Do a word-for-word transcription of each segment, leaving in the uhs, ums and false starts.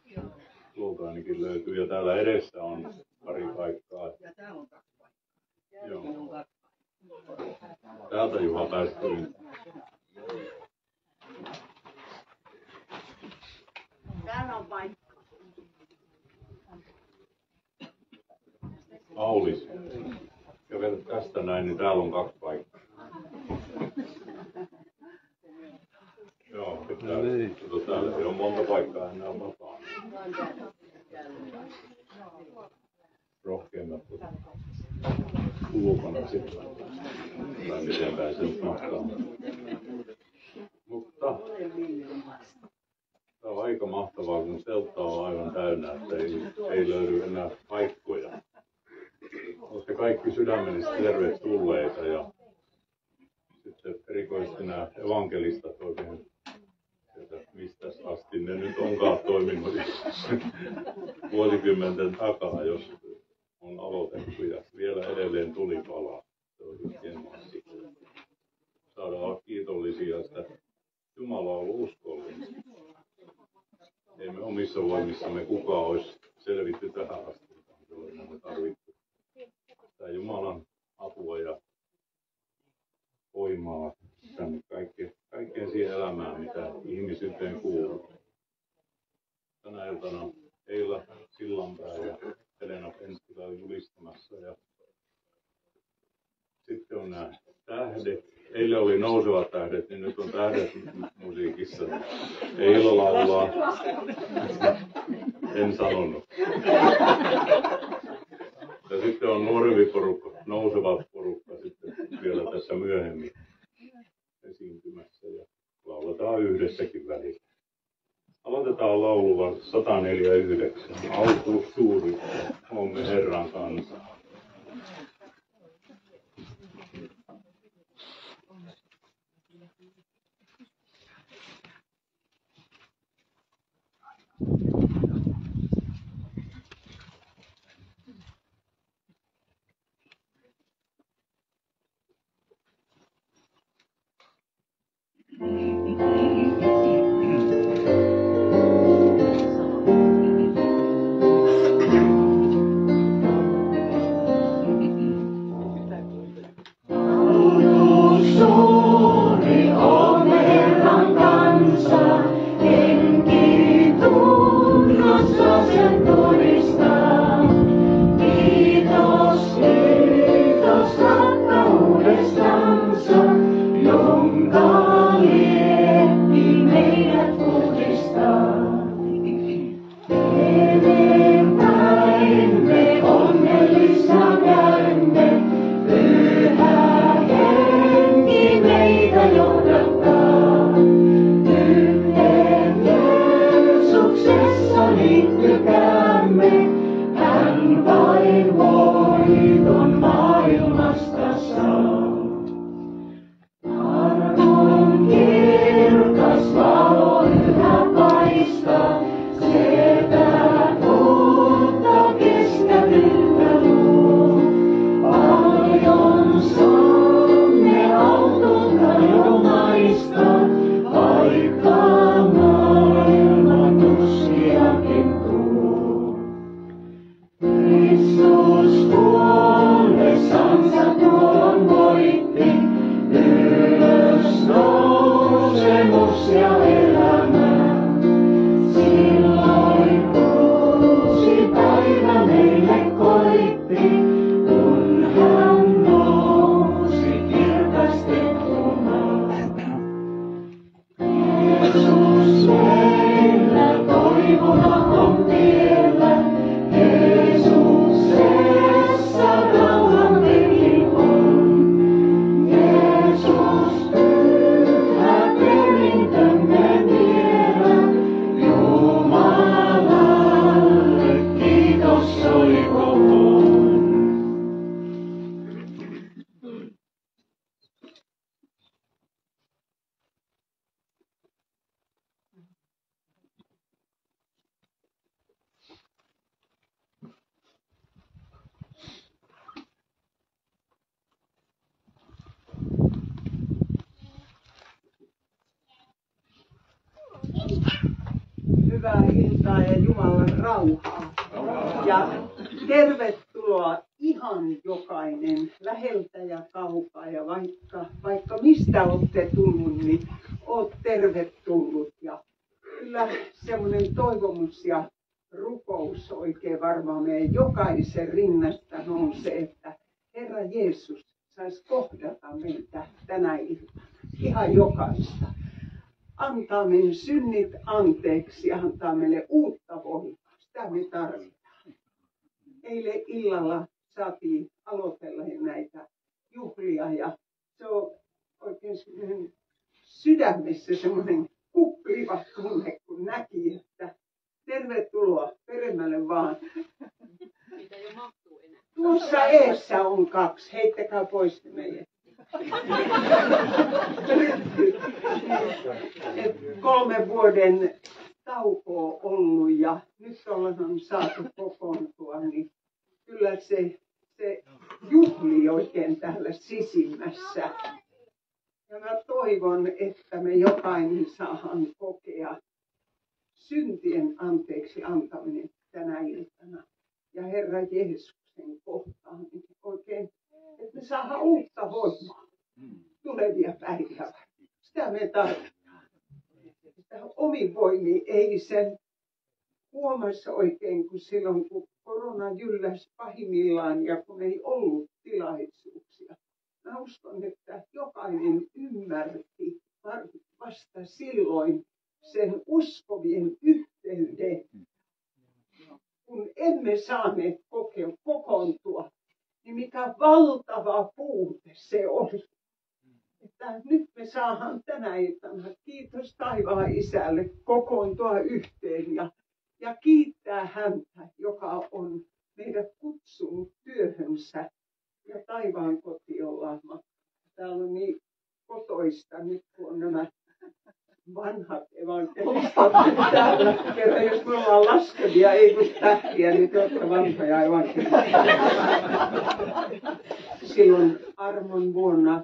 Tuolta ainakin löytyy ja täällä edessä on pari paikkaa. Ja täällä on kaksi paikkaa. Joo. Täältä Juha päästyy. Täällä on paikka. Aulis. Kävelet tästä näin, niin täällä on kaksi paikkaa. Joo, pitää. Kato, täällä ei ole monta paikkaa enää vapaa. Rohkeimmat ulkona sitten. Tai miten pääsen mahtamaan. Mutta tämä on aika mahtavaa, kun teltta on aivan täynnä, että ei, ei löydy enää paikkoja. Olette kaikki sydämellisesti tervetulleita ja sitten erikoisesti nämä evankelistat oikein, että mistä asti ne nyt onkaan toiminut vuosikymmenten takaa, jos on aloitettu ja vielä edelleen tuli palaa. Se on just hienoa. Saadaan olla kiitollisia, että Jumala on ollut uskollinen. Ei me omissa voimissamme kukaan olisi selvitty tähän asti, vaan me tarvittu sitä Jumalan apua ja voimaa tänne kaikkeen, kaikkeen siihen elämään, mitä ihmisyyteen kuuluu. Tänä iltana Eila Sillanpää ja Helena Penttila on julistamassa ja sitten on nämä tähdet. Eilen oli nousevat tähdet, niin nyt on tähdet musiikissa. Eila laulaa. En sanonut. Ja sitten on nuorempi porukka, nouseva porukka sitten vielä tässä myöhemmin esiintymässä ja lauletaan yhdessäkin välillä. Aloitetaan laululla sata neljäkymmentäyhdeksän. Autuus suuri, olemme Herran kanssa. Ja elämä. hyvää iltaa ja Jumalan rauhaa. Ja tervetuloa ihan jokainen läheltä ja kaukaa. Ja vaikka, vaikka mistä olette tullut, niin olet tervetullut. Ja kyllä semmoinen toivomus ja rukous oikein varmaan meidän jokaisen rinnasta nousee, että Herra Jeesus saisi kohdata meitä tänä iltana. Ihan jokaista. Antaa meidän synnit anteeksi ja antaa meille uutta voimaa. Sitä me tarvitaan. Eilen illalla saatiin aloitella näitä juhlia ja se on oikein sydämessä semmoinen kuppiva tunne, kun näki, että tervetuloa peremmälle vaan. Mitä jo mahtuu enää. Tuossa eessä on kaksi. Heittäkää pois ne meidän. Et kolme vuoden taukoa ollut ja nyt ollaan saatu kokoontua, niin kyllä se, se juhli oikein täällä sisimmässä. Ja mä toivon, että me jokainen saadaan kokea syntien anteeksi antaminen tänä iltana. Ja Herra Jeesuksen kohtaaminen oikein, että me saadaan uutta voimaa tulevia päiviä. Sitä me tarvitaan. Sitä omin voimiin ei sen huomassa oikein, kun silloin kun korona jylläsi pahimmillaan ja kun ei ollut tilaisuuksia. Mä uskon, että jokainen ymmärti vasta silloin sen uskovien yhteyden, kun emme saaneet kokea kokoontua, niin mikä valtava puute se oli. Että nyt me saadaan tänä iltana, kiitos taivaan Isälle, kokoontua yhteen ja, ja kiittää häntä, joka on meidät kutsunut työhönsä ja taivaan koti ollaan matkalla. Täällä on niin kotoista nyt, kun on nämä vanhat evankelistat täällä. Kerran jos me ollaan laskevia, ei kun tähtiä, niin te olette vanhoja evankelistat. Silloin armon vuonna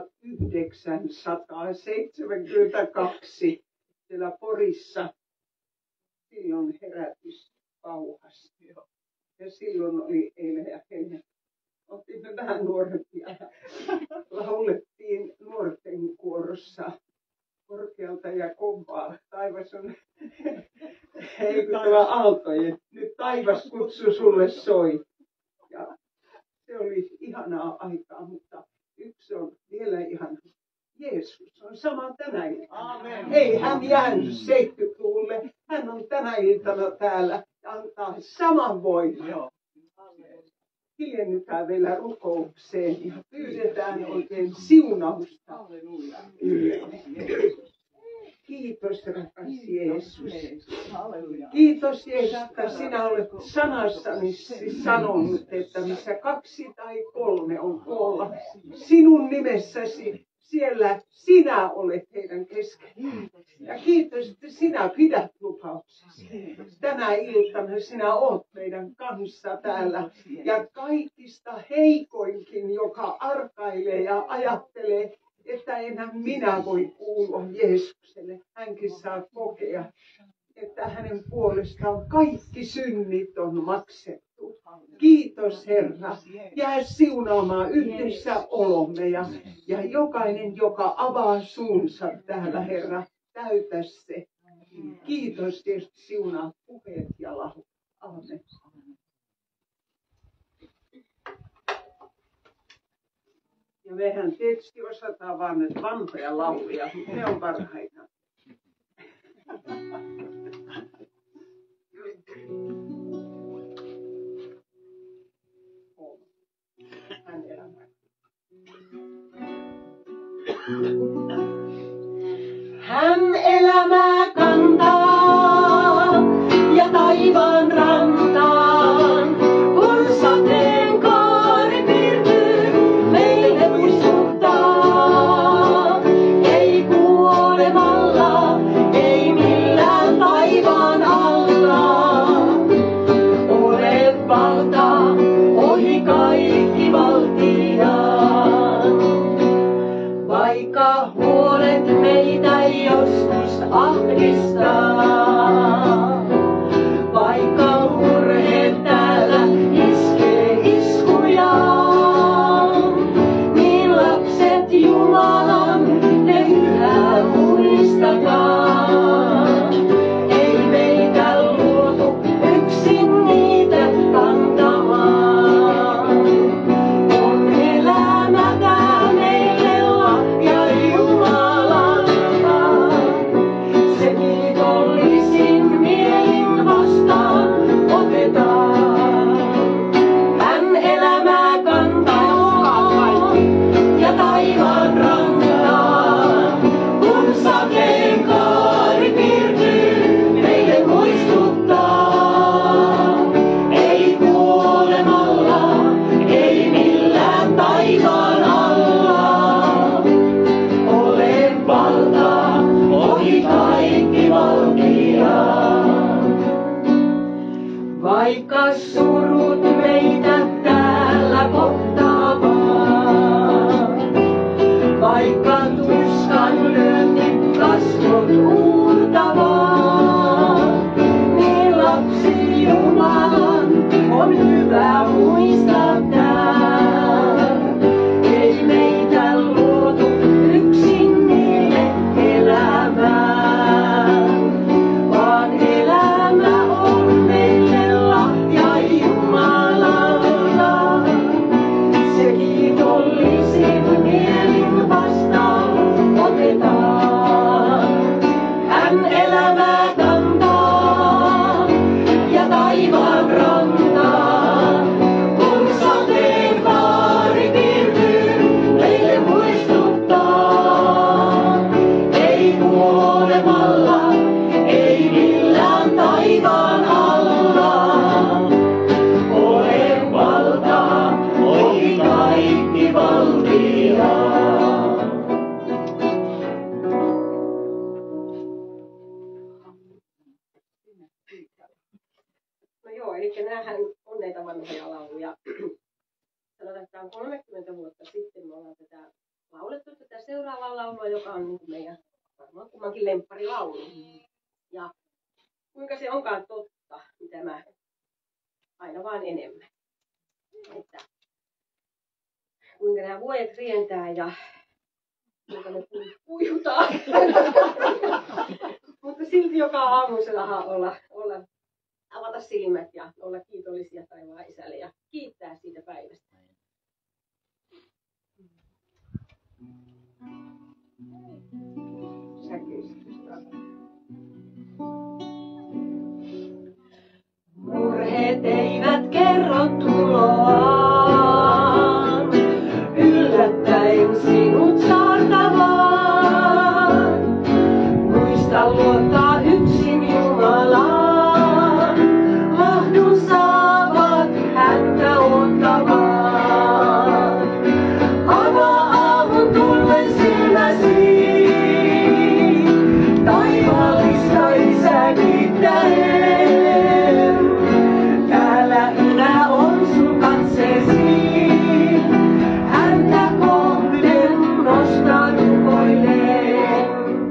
tuhatyhdeksänsataaseitsemänkymmentäkaksi siellä Porissa silloin herätys pauhasi. Ja silloin oli eilen ja eilen. Otimme vähän nuorempia. Laulettiin nuorten kuorossa korkealta ja kovaa. Taivas on heikuttava aaltojen. Nyt taivas kutsu sulle soi. Ja se oli ihanaa aikaa, mutta yksi on vielä ihan Jeesus on sama tänä iltana. Ei hän jäänyt seitsemänkymmentäluvulle. Hän on tänä iltana täällä ja antaa saman voiman. Hiljennytään vielä rukoukseen ja pyydetään oikein siunausta. Kiitos rakas Jeesus. Kiitos Jeesus, että sinä olet sanassani sanonut, että missä kaksi tai kolme on koolla sinun nimessäsi, siellä sinä olet heidän kesken. Ja kiitos, että sinä pidät lupauksesi. Tänä iltana sinä olet meidän kanssa täällä. Ja kaikista heikoinkin, joka arkailee ja ajattelee, että enää minä voi kuulua Jeesukselle. Hänkin saa kokea, että hänen puolestaan kaikki synnit on maksettu. Kiitos Herra. Jää siunaamaan yhdessä olomme ja, ja jokainen, joka avaa suunsa täällä Herra, täytä se. Kiitos ja siunaa puheet ja lahut. Amen. Ja mehän tietysti osataan vaan nyt vanhoja lauluja, mutta ne on parhaita. Hän elämää. Hän elämää kantaa ja taivaan rantaan, kun sateenkaari pirtyy meille muistuttaa. Ei kuolemalla, ei millään taivaan. vaikka surut meitä täällä kohtaavat, vaikka tuskan lyönti kasvot uurtavat, niin lapsi Jumalan on hyvä muistaa tää. Ei meitä luotu yksin niille elämään, vaan elämä on meille lahja Jumalalta. Se kiitollisin mielin vastaan otetaan. Hän elämää kantaa ja taivaan rantaa, kun sateenkaari piirtyy meille muistuttaa. Ei kuolemalla, ei millään taivaan alla, ole valtaa, ohi kaikki valtiaa. No joo, eli näähän on näitä vanhoja lauluja. Sanotaan, että on kolmekymmentä vuotta sitten me ollaan tätä laulettu tätä seuraavaa laulua, joka on niin kuin meidän varmaan kummankin lempparilaulu. Ja kuinka se onkaan totta, mitä mä aina vaan enemmän. Että kuinka nämä vuodet rientää ja kuinka me pujutaan. Mutta silti joka aamu se lahaa olla, olla, avata silmät ja olla kiitollisia taivaan isälle ja kiittää siitä päivästä. Murheet eivät kerro tuloaan, yllättäen sinut saartamaan. Muista luottaa yksin Jumalaan, lahdun saavat häntä ottamaan. Avaa aamun tullen silmäsi, taivaallista Isää kiittäen. Täällä ylä on sun katseesi, häntä kohden nosta rukoilleen.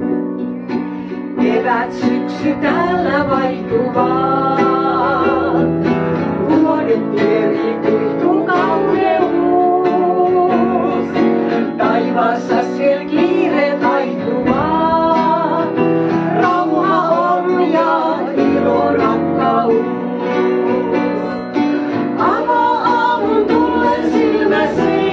Kevät syksy täällä vaihtuvat, vuodet pyörii kuihtuu kauneus. Taivaassa siellä kiire vaihtuvat, rauha on ja ilo rakkaus. Avaa aamun tullen silmäsi,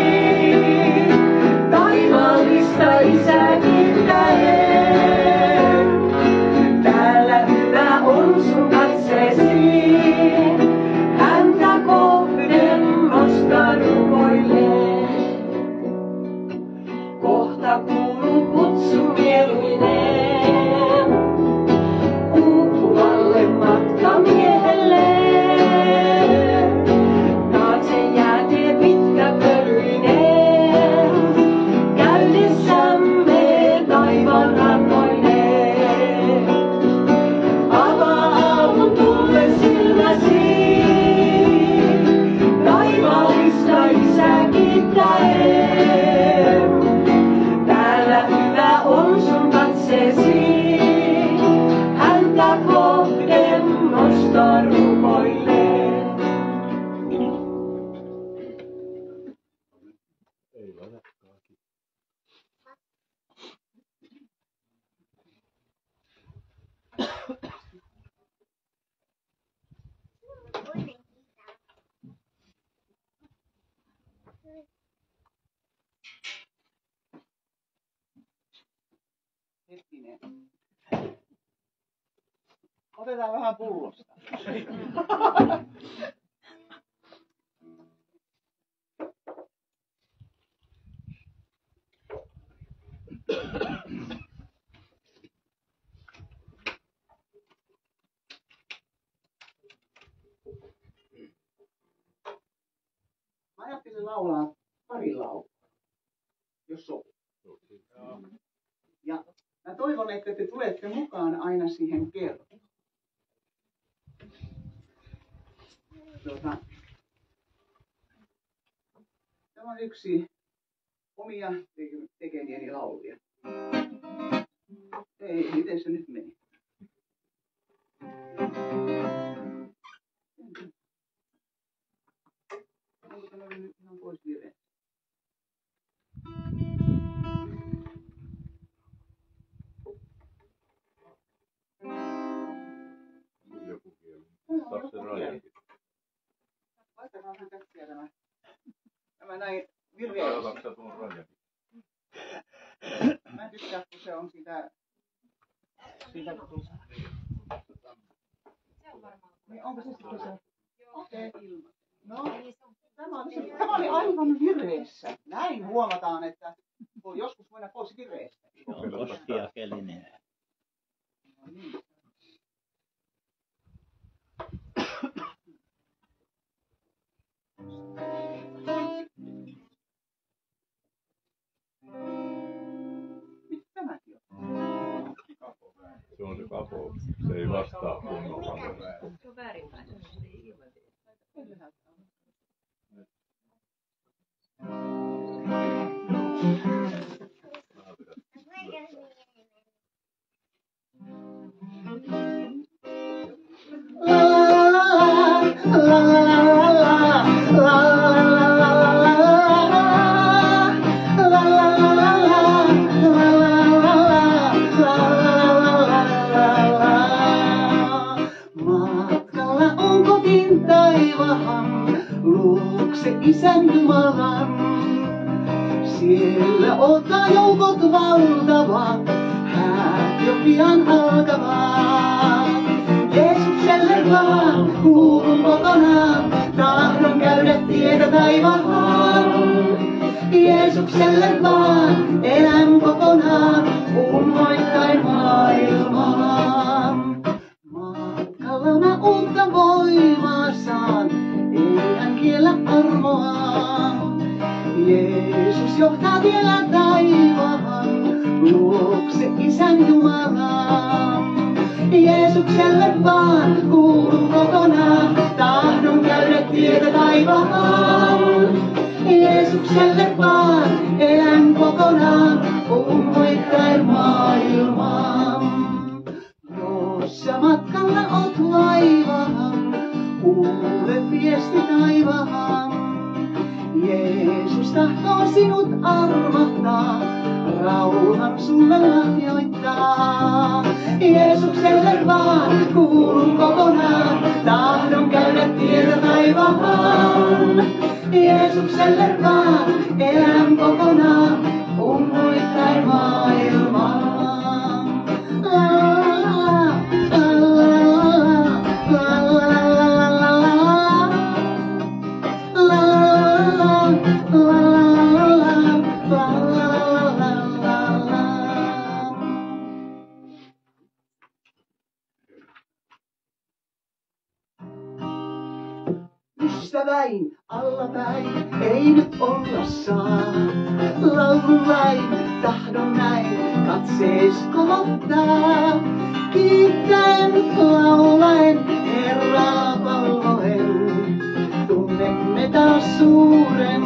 taivaallista Isää kiittäen. Täällä hyvä on sun katseesi, häntä kohden nosta rukoilleen. Kohta kuuluu kutsu mieluinen, uupuvalle matkamiehelle. Taakse jää tie pitkä pölyinen, käydessämme taivaan rannoille. Avaa aamun tullen silmäsi, taivaallista Isää kiittäen. Täällä hyvä on sun katseesi, häntä kohden nosta rukoilleen. Ei lajakkaakin. Hetkinen. Otetaan vähän pullosta. Mä ajattelin laulaa pari laulua, jos sopii. Ja mä toivon, että te tulette mukaan aina siihen kertoon. tuota, tämä on yksi omia tekemiäni lauluja. Ei, miten se nyt meni? Onko tämä nyt ihan pois vireessä? Joku kieli. Lapsen rajakin. Laitakaa hän käsiä tämä. Tämä näin vireessä. Lapsen tuon rajakin. Mä en tykkää, kun se on sitä... Siitä kun tuossa... Niin onko se sitten se? Okei. No, tämä oli, tämä oli aivan vireessä. Näin huomataan, että voi joskus mennä pois vireestä. On kostiakelinen. No niin. Mitä tämäkin on? Se on se kapo. Se ei vastaa kunnolla. Se on väärinpäin. Matkalla on kotiin taivahan, luokse Isän Jumalan. Siellä ottaa joukot valtavat, häät jo pian alkavat. Jeesukselle vaan kuulun kokonaan, tahdon käydä tietä taivahaan. Jeesukselle vaan elän kokonaan, unhoittain maailmaan. Matkalla mä uutta voimaa saan, ei hän kiellä armoaan. Jeesus johtaa vielä taivaan, luokse Isän Jumalaan. Jeesukselle vaan kuulun kokonaan, tahdon käydä tietä taivahaan. Jeesukselle vaan elän kokonaan, unhoittain maailmaan. Jos sä matkalla oot laivahan, kuule viesti taivahan. Jeesus tahtoo sinut armahtaa, rauhan sulle lahjoittaa. Jeesukselle vaan kuulun kokonaan, tahdon käydä tietä taivahaan. Jeesukselle vaan elän kokonaan, unhoittain maailmaan. Ystäväin allapäin ei nyt olla saa. Laulun vain, tahdon näin, katsees kohottaa. Kiittäen, laulaen, Herraa palvoen. Tunnemme taas suuren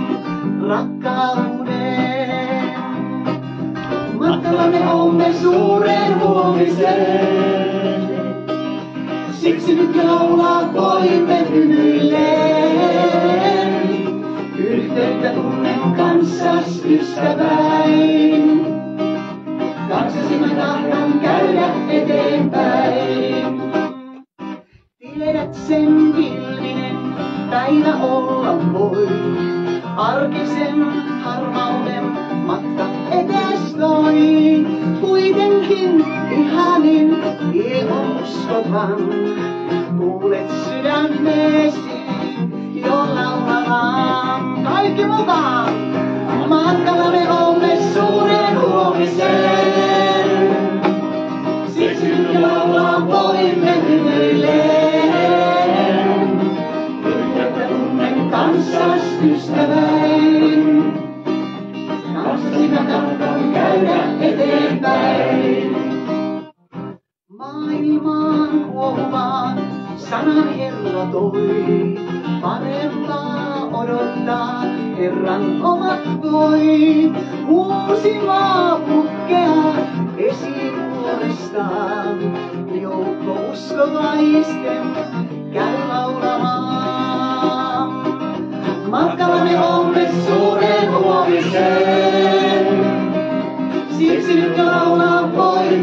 rakkauden. Matkalla me olemme suuren huomiseen. Siksi nyt laulaa voimme hymyilleen. Yhteyttä tunnen kanssas ystäväin. Kanssasi mä tahdon käydä eteenpäin. Tiedät sen villinen päivä olla voi. Arkisen harmauden matka etes toi. Kuitenkin ihanin ilon uskovan. Kuulet sydämeesi jo laulavan. Kaikki mukaan! Matkalla me olemme suuren huomiseen. Siksi nyt laulaa voimme hymyilleen. Yhteyttä tunnen kanssas ystäväin. Kanssasi mä tahdon käydä eteenpäin. Maailmaan kuohumaan sana Herra toi. Parempaa odottaa, Herran omat toi. Uusi maa puhkeaa esivuorestaan. Joukko uskovaisten käy laulamaan. Matkalla me olemme suureen huomiseen. Siksi nyt laulaa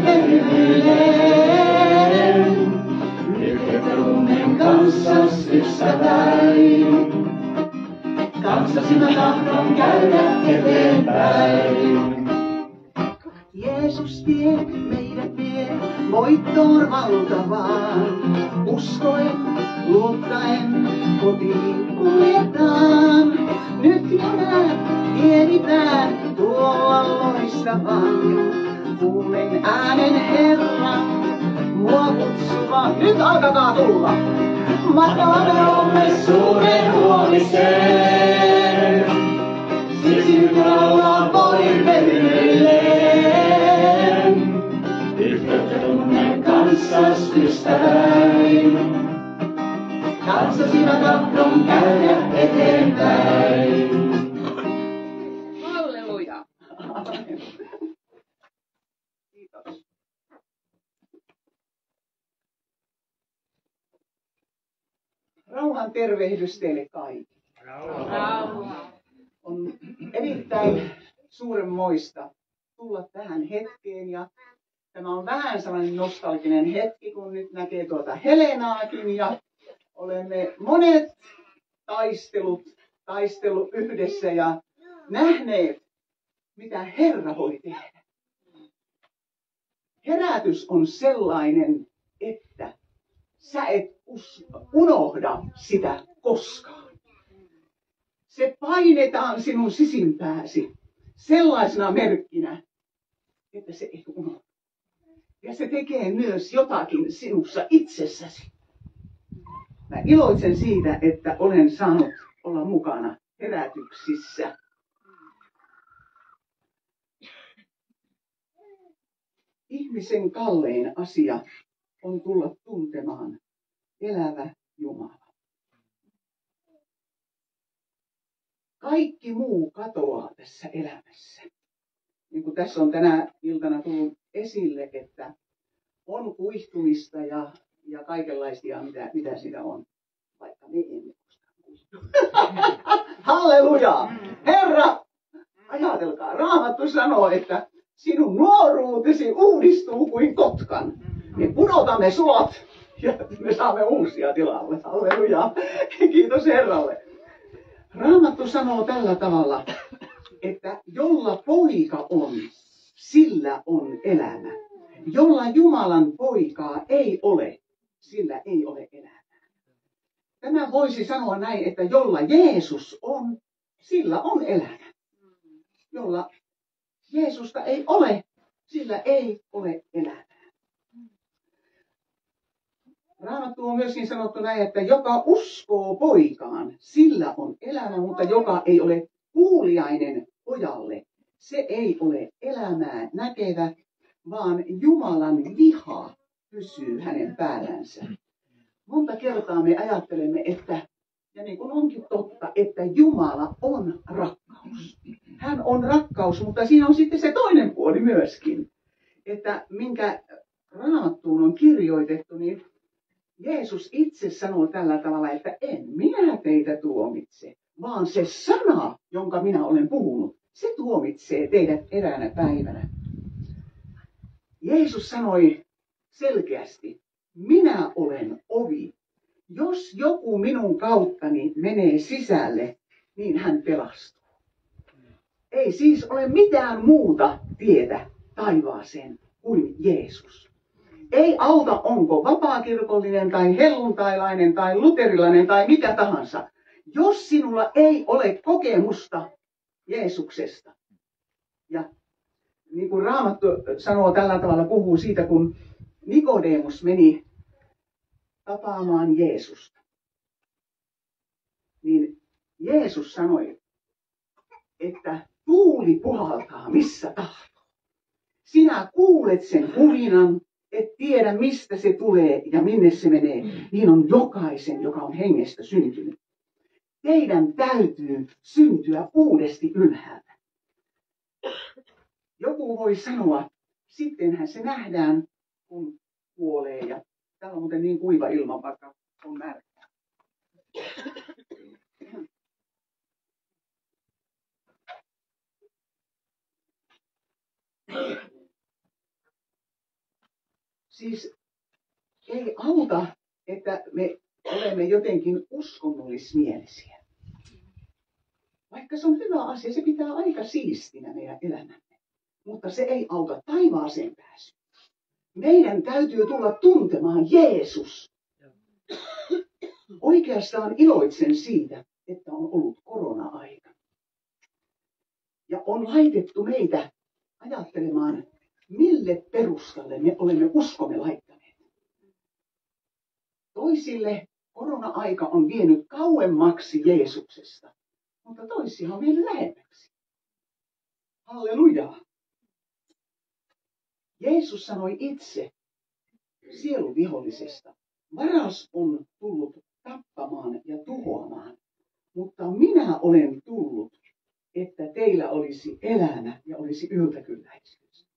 poikemyylleen. Yhdet runnen kanssas ystäväin. Kanssasi mä tahdon käydä eteenpäin. Jeesus vie, meidät vie voittoon valtavaan. Uskoen, luottaen, kotiin kuljetaan. Nyt jo näet, tieditään tuolla loistavan. Kuulen äänen Herran, mua kutsuva. Nyt alkakaa tulla! Matkalla me olemme suuren huomiseen. Siksi nyt laulaa poikemyylleen. Yhteyttä tunnen kanssas ystäväin. Kanssasi mä tahdon käydä eteenpäin. Halleluja. Kiitos. Rauhan tervehdys teille kaikille. On erittäin suurenmoista tulla tähän hetkeen ja tämä on vähän sellainen nostalginen hetki, kun nyt näkee tuota Helenaakin ja olemme monet taistelut, taistellut yhdessä ja nähneet, mitä Herra voi tehdä. Herätys on sellainen, että sä et unohda sitä koskaan. Se painetaan sinun sisimpääsi sellaisena merkkinä, että se ei unohda. Ja se tekee myös jotakin sinussa itsessäsi. Mä iloitsen siitä, että olen saanut olla mukana herätyksissä. Ihmisen kallein asia on tulla tuntemaan elävä Jumala. Kaikki muu katoaa tässä elämässä. Niin kuin tässä on tänä iltana tullut esille, että on kuihtumista ja, ja kaikenlaisia, mitä, mitä sitä on. Vaikka me emme koskaan kuihtu. Halleluja! Herra, ajatelkaa, Raamattu sanoo, että sinun nuoruutesi uudistuu kuin kotkan. Me pudotamme suot ja me saamme uusia tilalle. Halleluja! Kiitos Herralle. Raamattu sanoo tällä tavalla, että jolla poika on, sillä on elämä. Jolla Jumalan poikaa ei ole, sillä ei ole elämää. Tämä voisi sanoa näin, että jolla Jeesus on, sillä on elämä. Jolla Jeesusta ei ole, sillä ei ole elämää. Raamattu on myöskin sanottu näin, että joka uskoo poikaan, sillä on elämä, mutta joka ei ole kuuliainen pojalle, se ei ole elämää näkevä, vaan Jumalan viha pysyy hänen päällänsä. Monta kertaa me ajattelemme, että, ja niin kuin onkin totta, että Jumala on rakkaus. Hän on rakkaus, mutta siinä on sitten se toinen puoli myöskin, että minkä Raamattuun on kirjoitettu, niin Jeesus itse sanoo tällä tavalla, että en minä teitä tuomitse, vaan se sana, jonka minä olen puhunut, se tuomitsee teidät eräänä päivänä. Jeesus sanoi selkeästi, minä olen ovi. Jos joku minun kauttani menee sisälle, niin hän pelastuu. Ei siis ole mitään muuta tietä taivaaseen kuin Jeesus. Ei auta, onko vapaakirkollinen tai helluntailainen tai luterilainen tai mikä tahansa. Jos sinulla ei ole kokemusta Jeesuksesta. Ja niin kuin Raamattu sanoo tällä tavalla, puhuu siitä, kun Nikodemus meni tapaamaan Jeesusta. Niin Jeesus sanoi, että tuuli puhaltaa missä tahtoo. Sinä kuulet sen hulinan, et tiedä mistä se tulee ja minne se menee, niin on jokaisen, joka on hengestä syntynyt. Teidän täytyy syntyä uudesti ylhäältä. Joku voi sanoa, sittenhän se nähdään, kun kuolee. Ja täällä on muuten niin kuiva ilma, vaikka on märkää. Siis ei auta, että me olemme jotenkin uskonnollismielisiä. Vaikka se on hyvä asia, se pitää aika siistinä meidän elämämme. Mutta se ei auta taivaaseen pääsyä. Meidän täytyy tulla tuntemaan Jeesus. Oikeastaan iloitsen siitä, että on ollut korona-aika. Ja on laitettu meitä ajattelemaan, mille perustalle me olemme uskomme laittaneet. Toisille korona-aika on vienyt kauemmaksi Jeesuksesta, mutta toisia on vienyt lähemmäksi. Halleluja! Jeesus sanoi itse sieluvihollisesta, varas on tullut tappamaan ja tuhoamaan, mutta minä olen tullut, että teillä olisi elämä ja olisi yltäkylläisyys.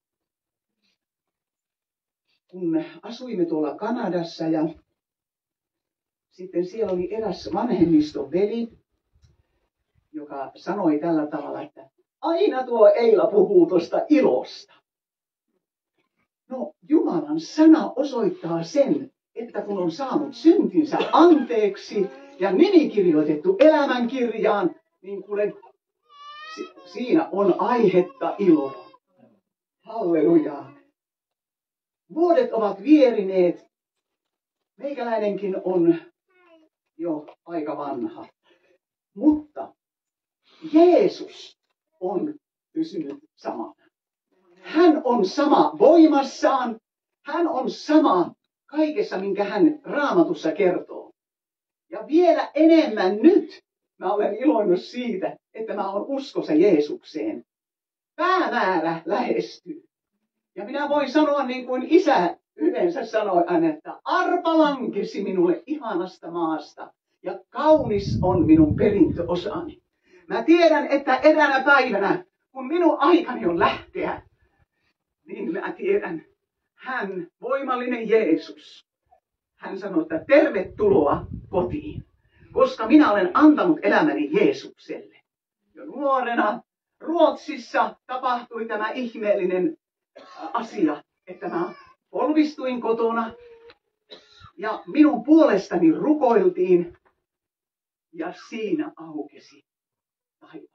Kun asuimme tuolla Kanadassa ja sitten siellä oli eräs vanhemmiston veli, joka sanoi tällä tavalla, että aina tuo Eila puhuu tuosta ilosta. No, Jumalan sana osoittaa sen, että kun on saanut syntinsä anteeksi ja nimi kirjoitettu elämänkirjaan, niin kuule, si- siinä on aihetta iloa. Halleluja. Vuodet ovat vierineet. Meikäläinenkin on jo aika vanha. Mutta Jeesus on pysynyt samana. Hän on sama voimassaan. Hän on sama kaikessa, minkä hän Raamatussa kertoo. Ja vielä enemmän nyt mä olen iloinnut siitä, että mä olen uskossa Jeesukseen. Päämäärä lähestyy. Ja minä voin sanoa niin kuin isä yleensä sanoi aina, että arpa lankesi minulle ihanasta maasta ja kaunis on minun perintöosani. Mä tiedän, että eräänä päivänä, kun minun aikani on lähteä, niin mä tiedän, hän, voimallinen Jeesus, hän sanoi, että tervetuloa kotiin, koska minä olen antanut elämäni Jeesukselle. Jo nuorena Ruotsissa tapahtui tämä ihmeellinen asia, että mä polvistuin kotona ja minun puolestani rukoiltiin ja siinä aukesi taivaan.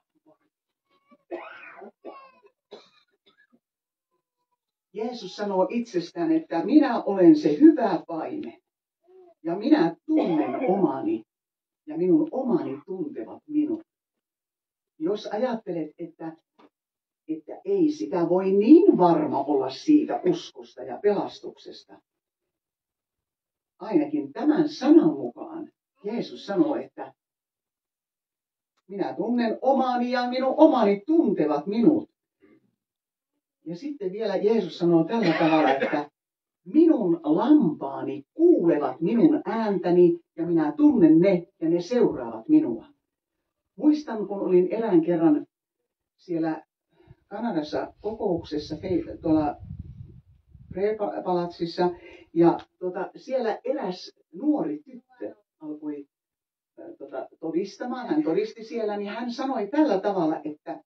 Jeesus sanoo itsestään, että minä olen se hyvä paimen ja minä tunnen omani ja minun omani tuntevat minut. Jos ajattelet, että, että ei sitä voi niin varma olla siitä uskosta ja pelastuksesta, ainakin tämän sanan mukaan Jeesus sanoo, että minä tunnen omani ja minun omani tuntevat minut. Ja sitten vielä Jeesus sanoo tällä tavalla, että minun lampaani kuulevat minun ääntäni ja minä tunnen ne ja ne seuraavat minua. Muistan, kun olin erään kerran siellä Kanadassa kokouksessa tuolla Palatsissa ja tuota, siellä eräs nuori tyttö alkoi tuota, todistamaan. Hän todisti siellä, niin hän sanoi tällä tavalla, että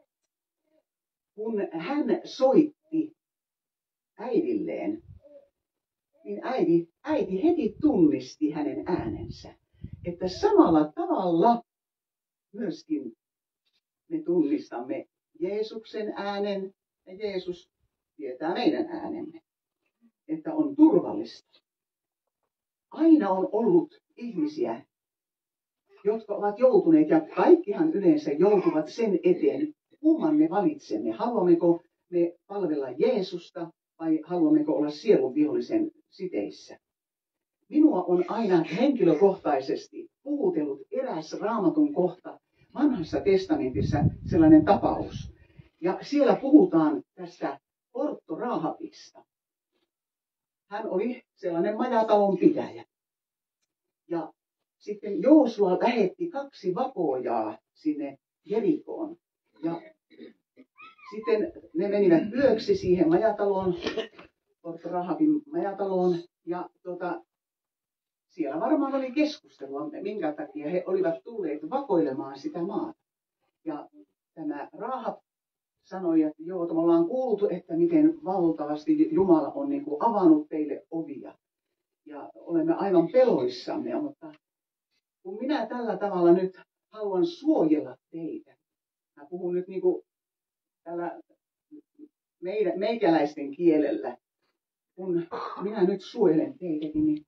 kun hän soitti äidilleen, niin äiti, äiti heti tunnisti hänen äänensä. Että samalla tavalla myöskin me tunnistamme Jeesuksen äänen ja Jeesus tietää meidän äänemme. Että on turvallista. Aina on ollut ihmisiä, jotka ovat joutuneet, ja kaikkihan yleensä joutuvat sen eteen, kumman me valitsemme. Haluammeko me palvella Jeesusta vai haluammeko olla sielun vihollisen siteissä? Minua on aina henkilökohtaisesti puhutellut eräs Raamatun kohta Vanhassa testamentissa, sellainen tapaus. Ja siellä puhutaan tästä Ortto Rahabista. hän oli sellainen majatalon pitäjä. Ja sitten Joosua lähetti kaksi vakoojaa sinne Jerikoon. Ja sitten ne menivät yöksi siihen majataloon, Rahabin majataloon. Ja tota, siellä varmaan oli keskustelua, minkä takia he olivat tulleet vakoilemaan sitä maata. Ja tämä Rahab sanoi, että joo, me ollaan kuultu, että miten valtavasti Jumala on niin kuin avannut teille ovia. Ja olemme aivan peloissamme, mutta kun minä tällä tavalla nyt haluan suojella teitä, mä puhun nyt niin kuin tällä meidän, meikäläisten kielellä, kun minä nyt suojelen teitäkin, niin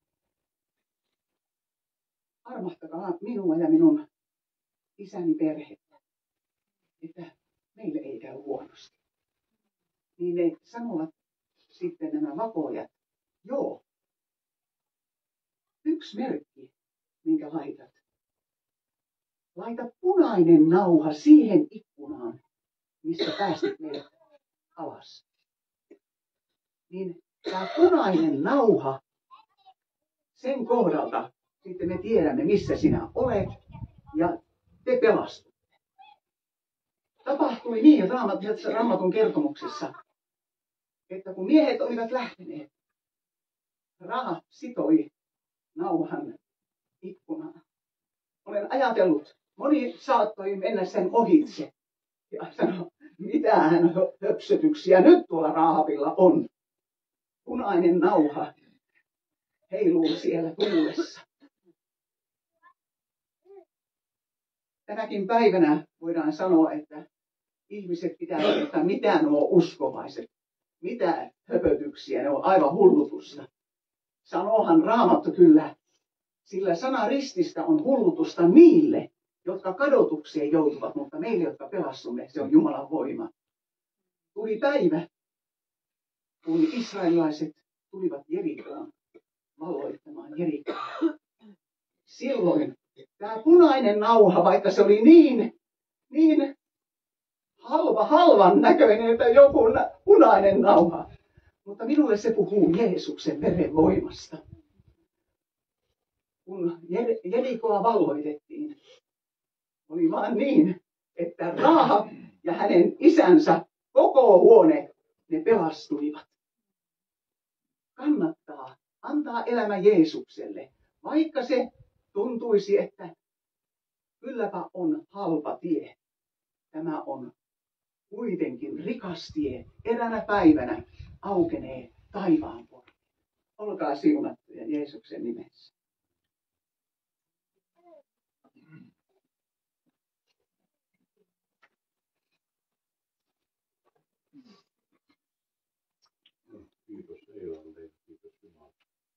armahtakaa minua ja minun isäni perhettä, että meille ei käy huonosti. Niin ne sanovat sitten nämä vakoojat, joo, yksi merkki, minkä laitat. Laita punainen nauha siihen ikkunaan, missä päästit meidät alas. Niin tämä punainen nauha, sen kohdalta sitten me tiedämme, missä sinä olet, ja te pelastutte. Tapahtui niin Raamatun kertomuksessa, että kun miehet olivat lähteneet, Rahab sitoi nauhan ikkunaan. Olen ajatellut, moni saattoi mennä sen ohitse ja sanoi, mitähän höpsötyksiä nyt tuolla Rahabilla on. Punainen nauha heiluu siellä tuulessa. Tänäkin päivänä voidaan sanoa, että ihmiset pitää tietää, mitä nuo uskovaiset, mitä höpötyksiä, ne on aivan hullutusta. Sanoohan Raamattu kyllä, sillä sana rististä on hullutusta niille, jotka kadotukseen joutuvat, mutta meille, jotka pelastumme, se on Jumalan voima. Tuli päivä, kun israelilaiset tulivat Jerikoon, valloittamaan Jerikoon. Silloin tämä punainen nauha, vaikka se oli niin, niin halva, halvan näköinen, että joku punainen nauha. Mutta minulle se puhuu Jeesuksen veren voimasta. Kun Jerikoa valloitettiin, oli vaan niin, että Rahab ja hänen isänsä koko huone, ne pelastuivat. Kannattaa antaa elämä Jeesukselle, vaikka se tuntuisi, että kylläpä on halpa tie. Tämä on kuitenkin rikas tie. Eräänä päivänä aukenee taivaan portti. Olkaa siunattuja Jeesuksen nimessä. Kiitos Eilalle, kiitos Jumala.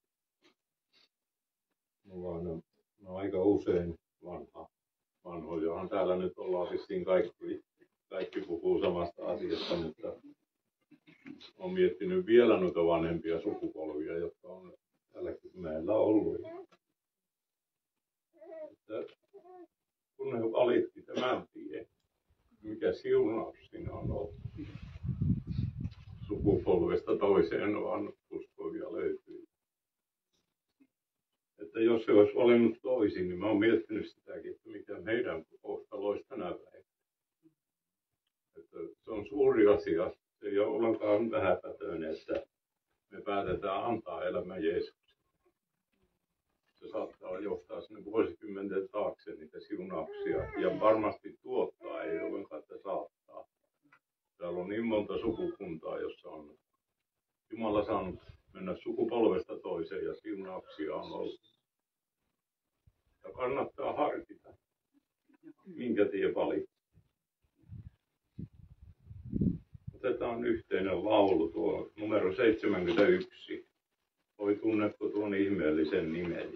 Mulla on, on aika usein vanha, vanhojahan täällä nyt ollaan vissiin kaikki, kaikki puhuu samasta asiasta, mutta olen miettinyt vielä noita vanhempia sukupolvia, jotka on tälläkin meillä ollut. Että kun ne valitti tämän tien, mikä siunaus siinä on ollut. Sukupolvesta toiseen vaan uskovia löytyy. Että jos se olisi valinnut toisin, niin mä oon miettinyt sitäkin, että mikä meidän kohtalo olisi tänä päivänä. Että se on suuri asia. Se ei ole ollenkaan vähäpätöinen, että me päätetään antaa elämä Jeesukselle. Se saattaa johtaa sinne vuosikymmenten taakse niitä siunauksia ja varmasti tuottaa, ei ollenkaan, että saattaa. Täällä on niin monta sukukuntaa, jossa on Jumala saanut mennä sukupolvesta toiseen ja siunauksia on ollut. Ja kannattaa harkita, minkä tie valitsee. Otetaan yhteinen laulu, tuo numero seitsemänkymmentäyksi. Oi tunnetko tuon ihmeellisen nimen.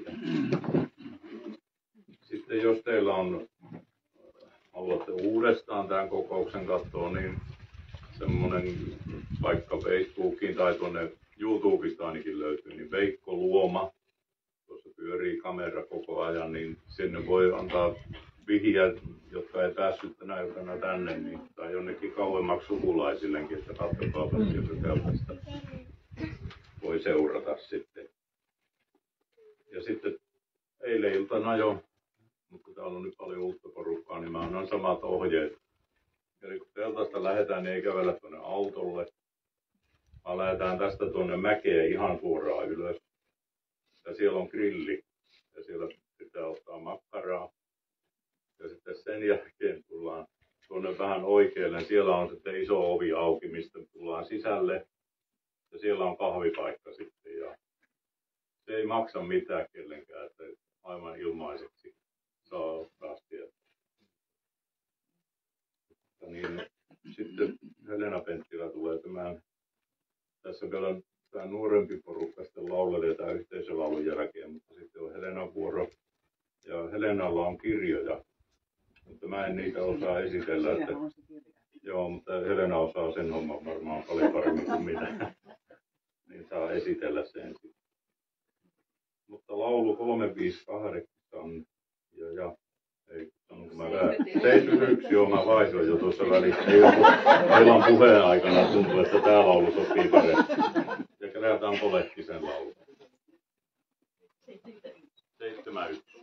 Sitten jos teillä on, haluatte uudestaan tämän kokouksen katsoa, niin semmoinen vaikka Facebookiin tai tuonne YouTubesta ainakin löytyy, niin Veikko Luoma, tuossa pyörii kamera koko ajan, niin sinne voi antaa vihjää, jotka ei päässyt tänä iltana tänne, niin, tai jonnekin kauemmaksi sukulaisillekin, että katsokaa, jos se käy tästä voi seurata sitten. Ja sitten eilen iltana jo, mutta täällä on nyt paljon uutta porukkaa, niin mä annan samat ohjeet. Eli kun teltasta lähdetään, niin ei kävellä tuonne autolle, vaan lähdetään tästä tuonne mäkeen ihan suoraan ylös. Ja siellä on grilli, ja siellä pitää ottaa makkaraa. Ja sitten sen jälkeen tullaan tuonne vähän oikealle. Siellä on sitten iso ovi auki, mistä tullaan sisälle. Ja siellä on kahvipaikka sitten. Ja se ei maksa mitään kellenkään, että aivan ilmaiseksi saa ottaa sieltä. Niin, sitten Helena Penttilä tulee tämän. Tässä vielä tämä nuorempi porukka sitten laulelee tämän yhteisölaulun jälkeen, mutta sitten on Helenan vuoro. Ja Helenalla on kirjoja, mutta mä en niitä osaa esitellä. Että, joo, mutta Helena osaa sen homman varmaan paljon paremmin kuin minä. Niin saa esitellä sen sitten. Mutta laulu kolme viisi kahdeksan ja, ja ei sanonko mä väärin. seitsemänkymmentäyksi, joo, mä vaihdoin jo tuossa välissä. Illan puheen aikana tuntuu, että tää laulu sopii paremmin. Ja kerätään Polehtisen laulu. seitsemänkymmentäyksi.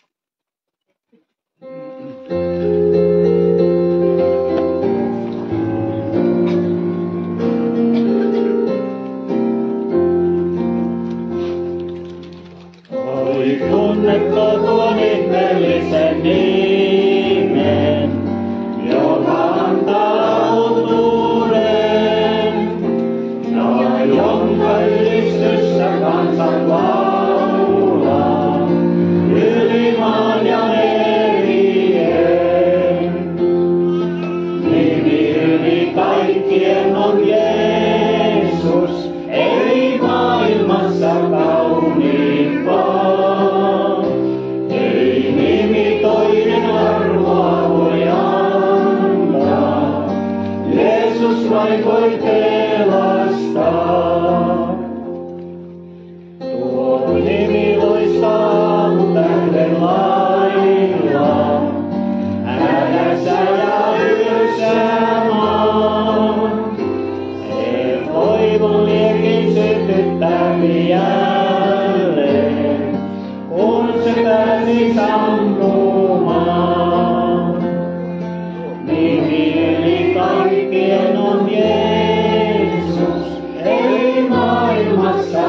Oi tunnetko tuon ihmeellisen nimen, joka antaa autuuden, ja jonka ylistyssä kansat laulaa yli maan ja merien. Nimi yli kaikkien on Jeesus, ei maailmassa kauniimpaa. Ei nimi toinen arvoa voi antaa, Jeesus vain voi pelastaa. Tuo nimi loistaa tähden lailla, hädässä ja yössä maan. Se toivon liekin sytyttää jälleen, kun se pääsi sammumaan. Nimi yli kaikkien on Jeesus, ei maailmassa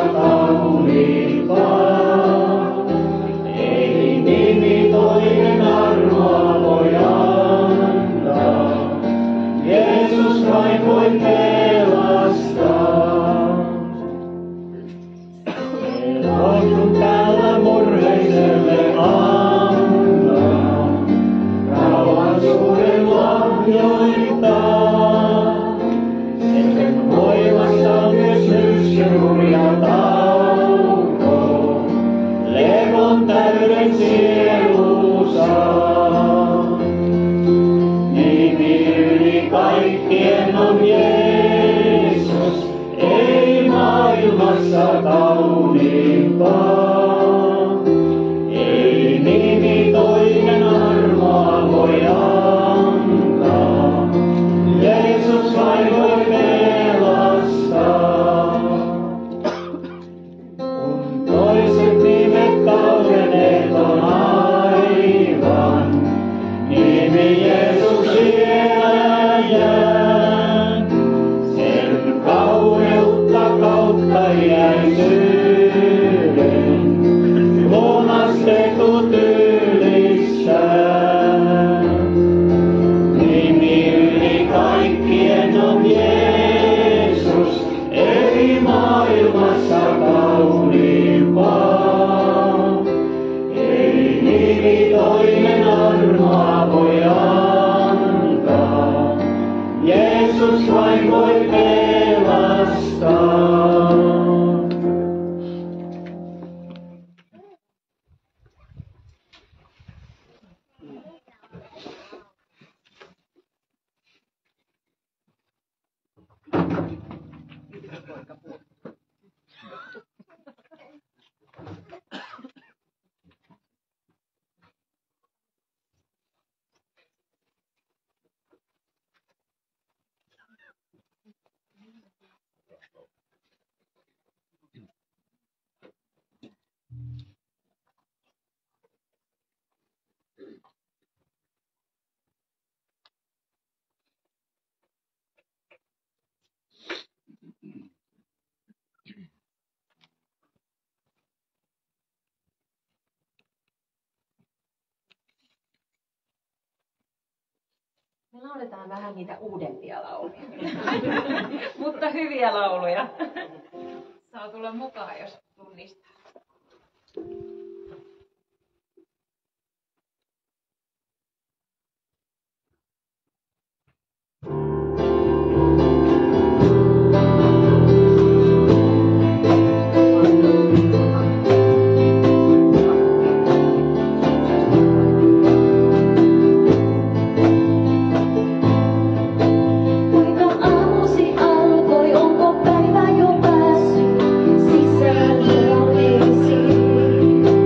kauniimpaa. Ei nimi toinen armoa voi antaa, Jeesus vain voi pelastaa. Lohjun täällä murheiselle antaa, rauhan suuren lahjoittaa. Sen voimassa on myös myrskyruuri ja tauko, levon täyden sielu saa. Nimi yli kaikkien on Jeesus, ei maailmassa kauniimpaa. Ei nimi toinen armoa voi antaa, Jeesus vain voi pelastaa. Kun toiset nimet kauneneet on aivan, Me lauletaan vähän niitä uudempia lauluja. Mutta hyviä lauluja. Saa tulla mukaan, jos tunnistaa. Sisällä olisi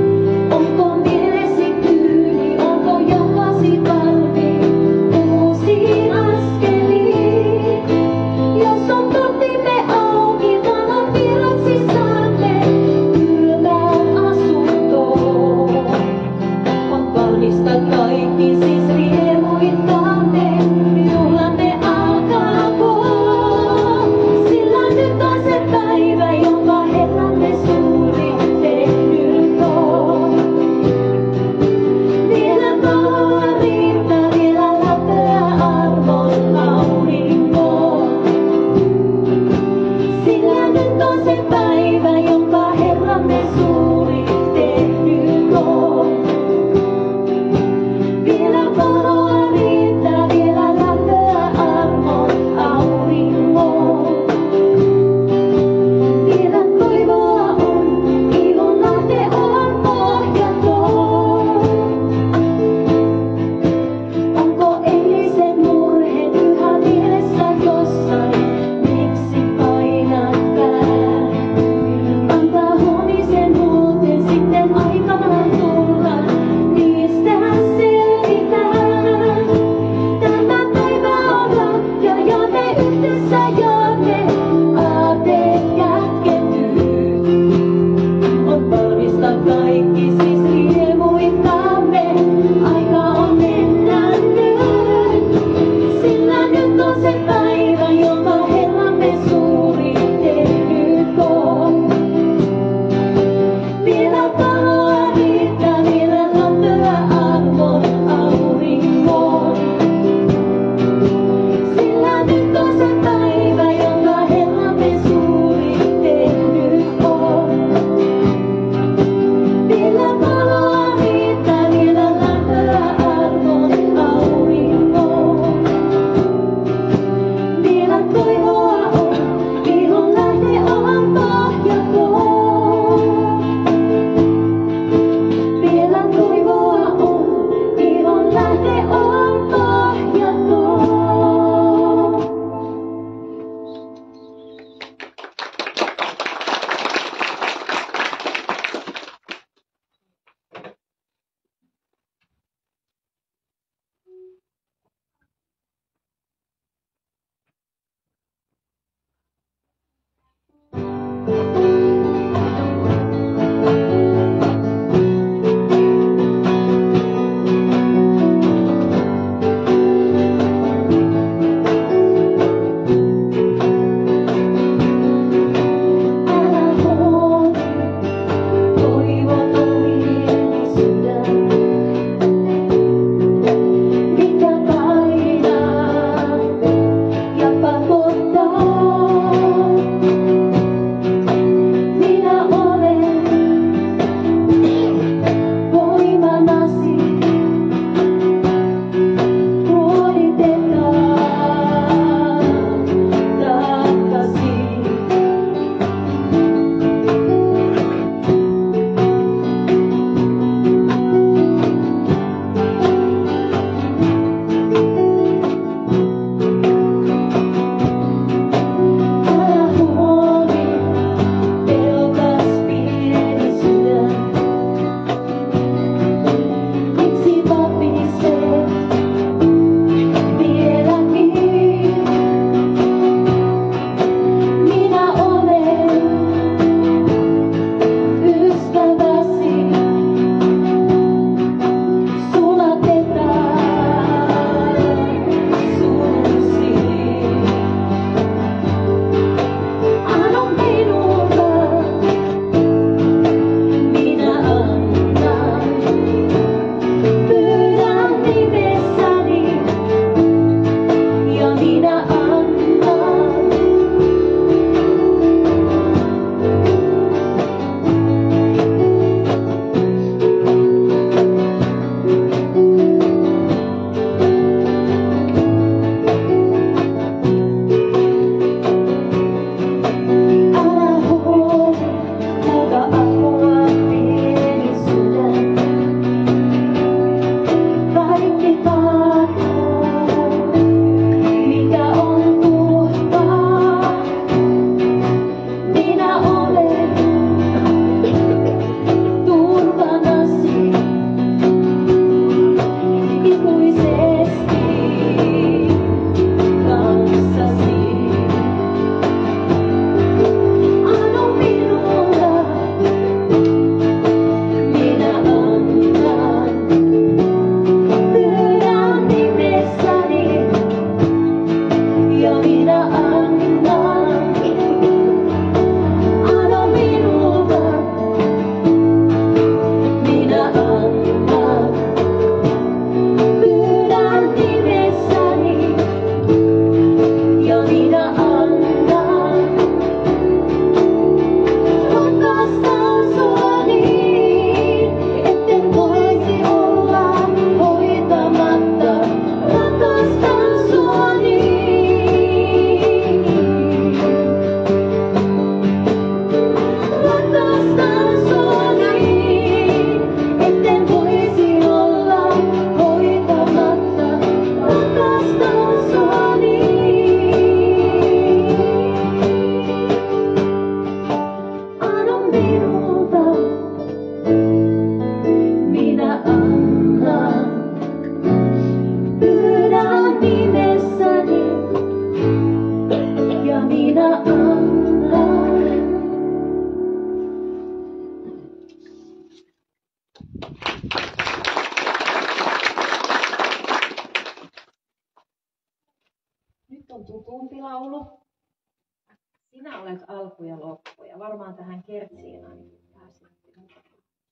tutumpi laulu. Sinä olet alku ja loppu, ja varmaan tähän kertsiin ainakin pääsitte mukaan.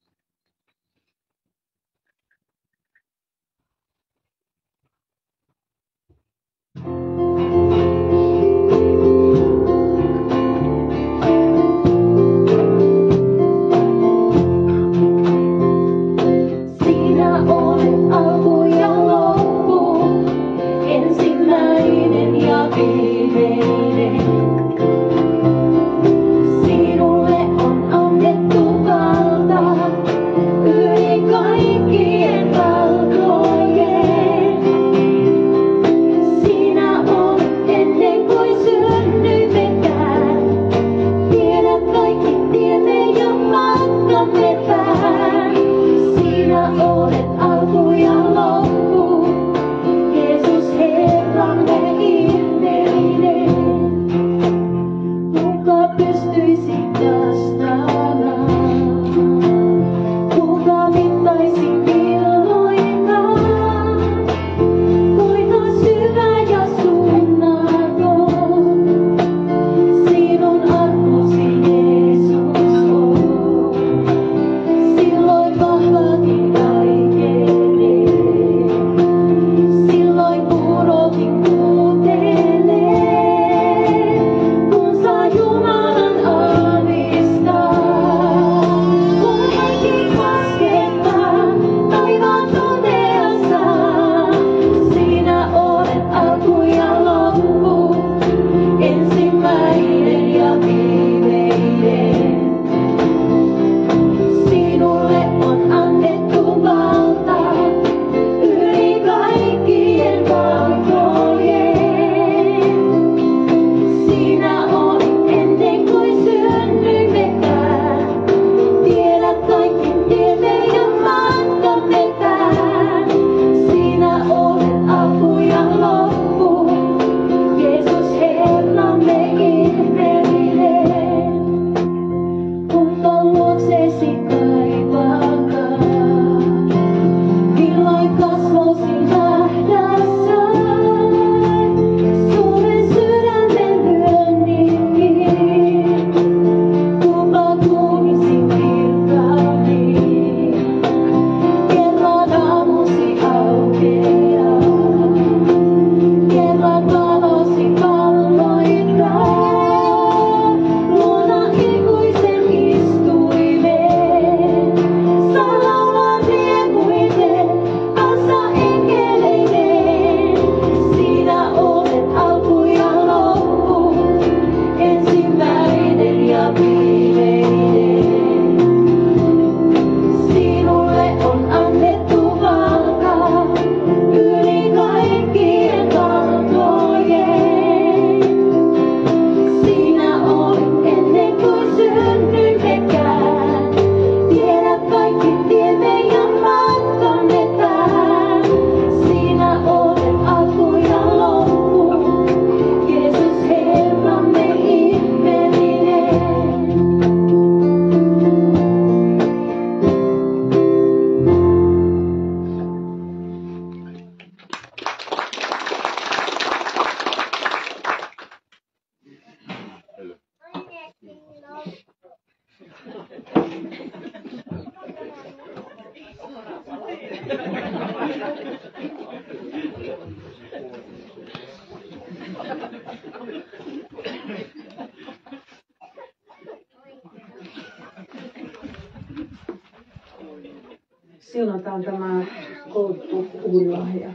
Siunataan tämä koottu uhrilahja.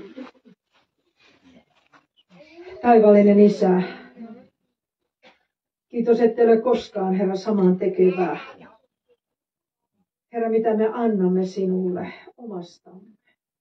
Taivallinen Isä, kiitos, ette ole koskaan, Herra, saman tekevää. Herra, mitä me annamme sinulle omastamme.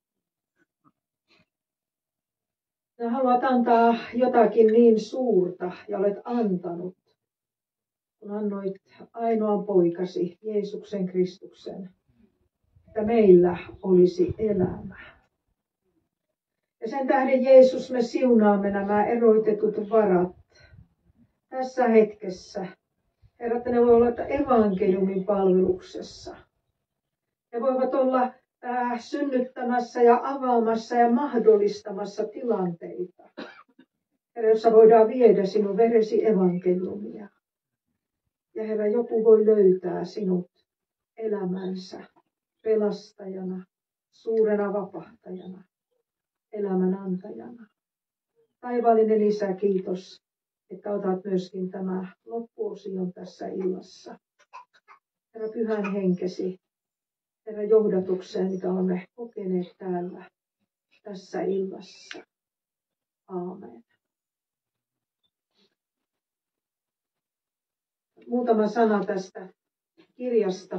Sinä haluat antaa jotakin niin suurta ja olet antanut, kun annoit ainoan poikasi, Jeesuksen Kristuksen, että meillä olisi elämä. Ja sen tähden, Jeesus, me siunaamme nämä eroitetut varat tässä hetkessä. Herra, että ne voi olla evankeliumin palveluksessa. Ne voivat olla äh, synnyttämässä ja avaamassa ja mahdollistamassa tilanteita. Herra, jossa voidaan viedä sinun veresi evankeliumia. Ja Herra, joku voi löytää sinut elämänsä pelastajana, suurena vapahtajana, elämän antajana. Taivaallinen Isä, kiitos, että otat myöskin tämä loppuosion tässä illassa. Herra, pyhän henkesi, Herra, johdatukseen, mitä olemme kokeneet täällä tässä illassa. Aamen. Muutama sana tästä kirjasta.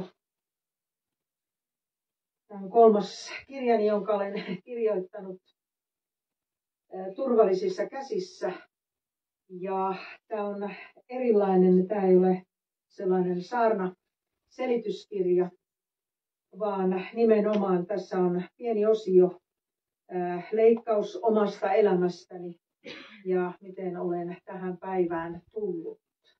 Tämä on kolmas kirjani, jonka olen kirjoittanut turvallisissa käsissä. Ja tämä on erilainen, tämä ei ole sellainen saarna selityskirja, vaan nimenomaan tässä on pieni osio leikkaus omasta elämästäni ja miten olen tähän päivään tullut.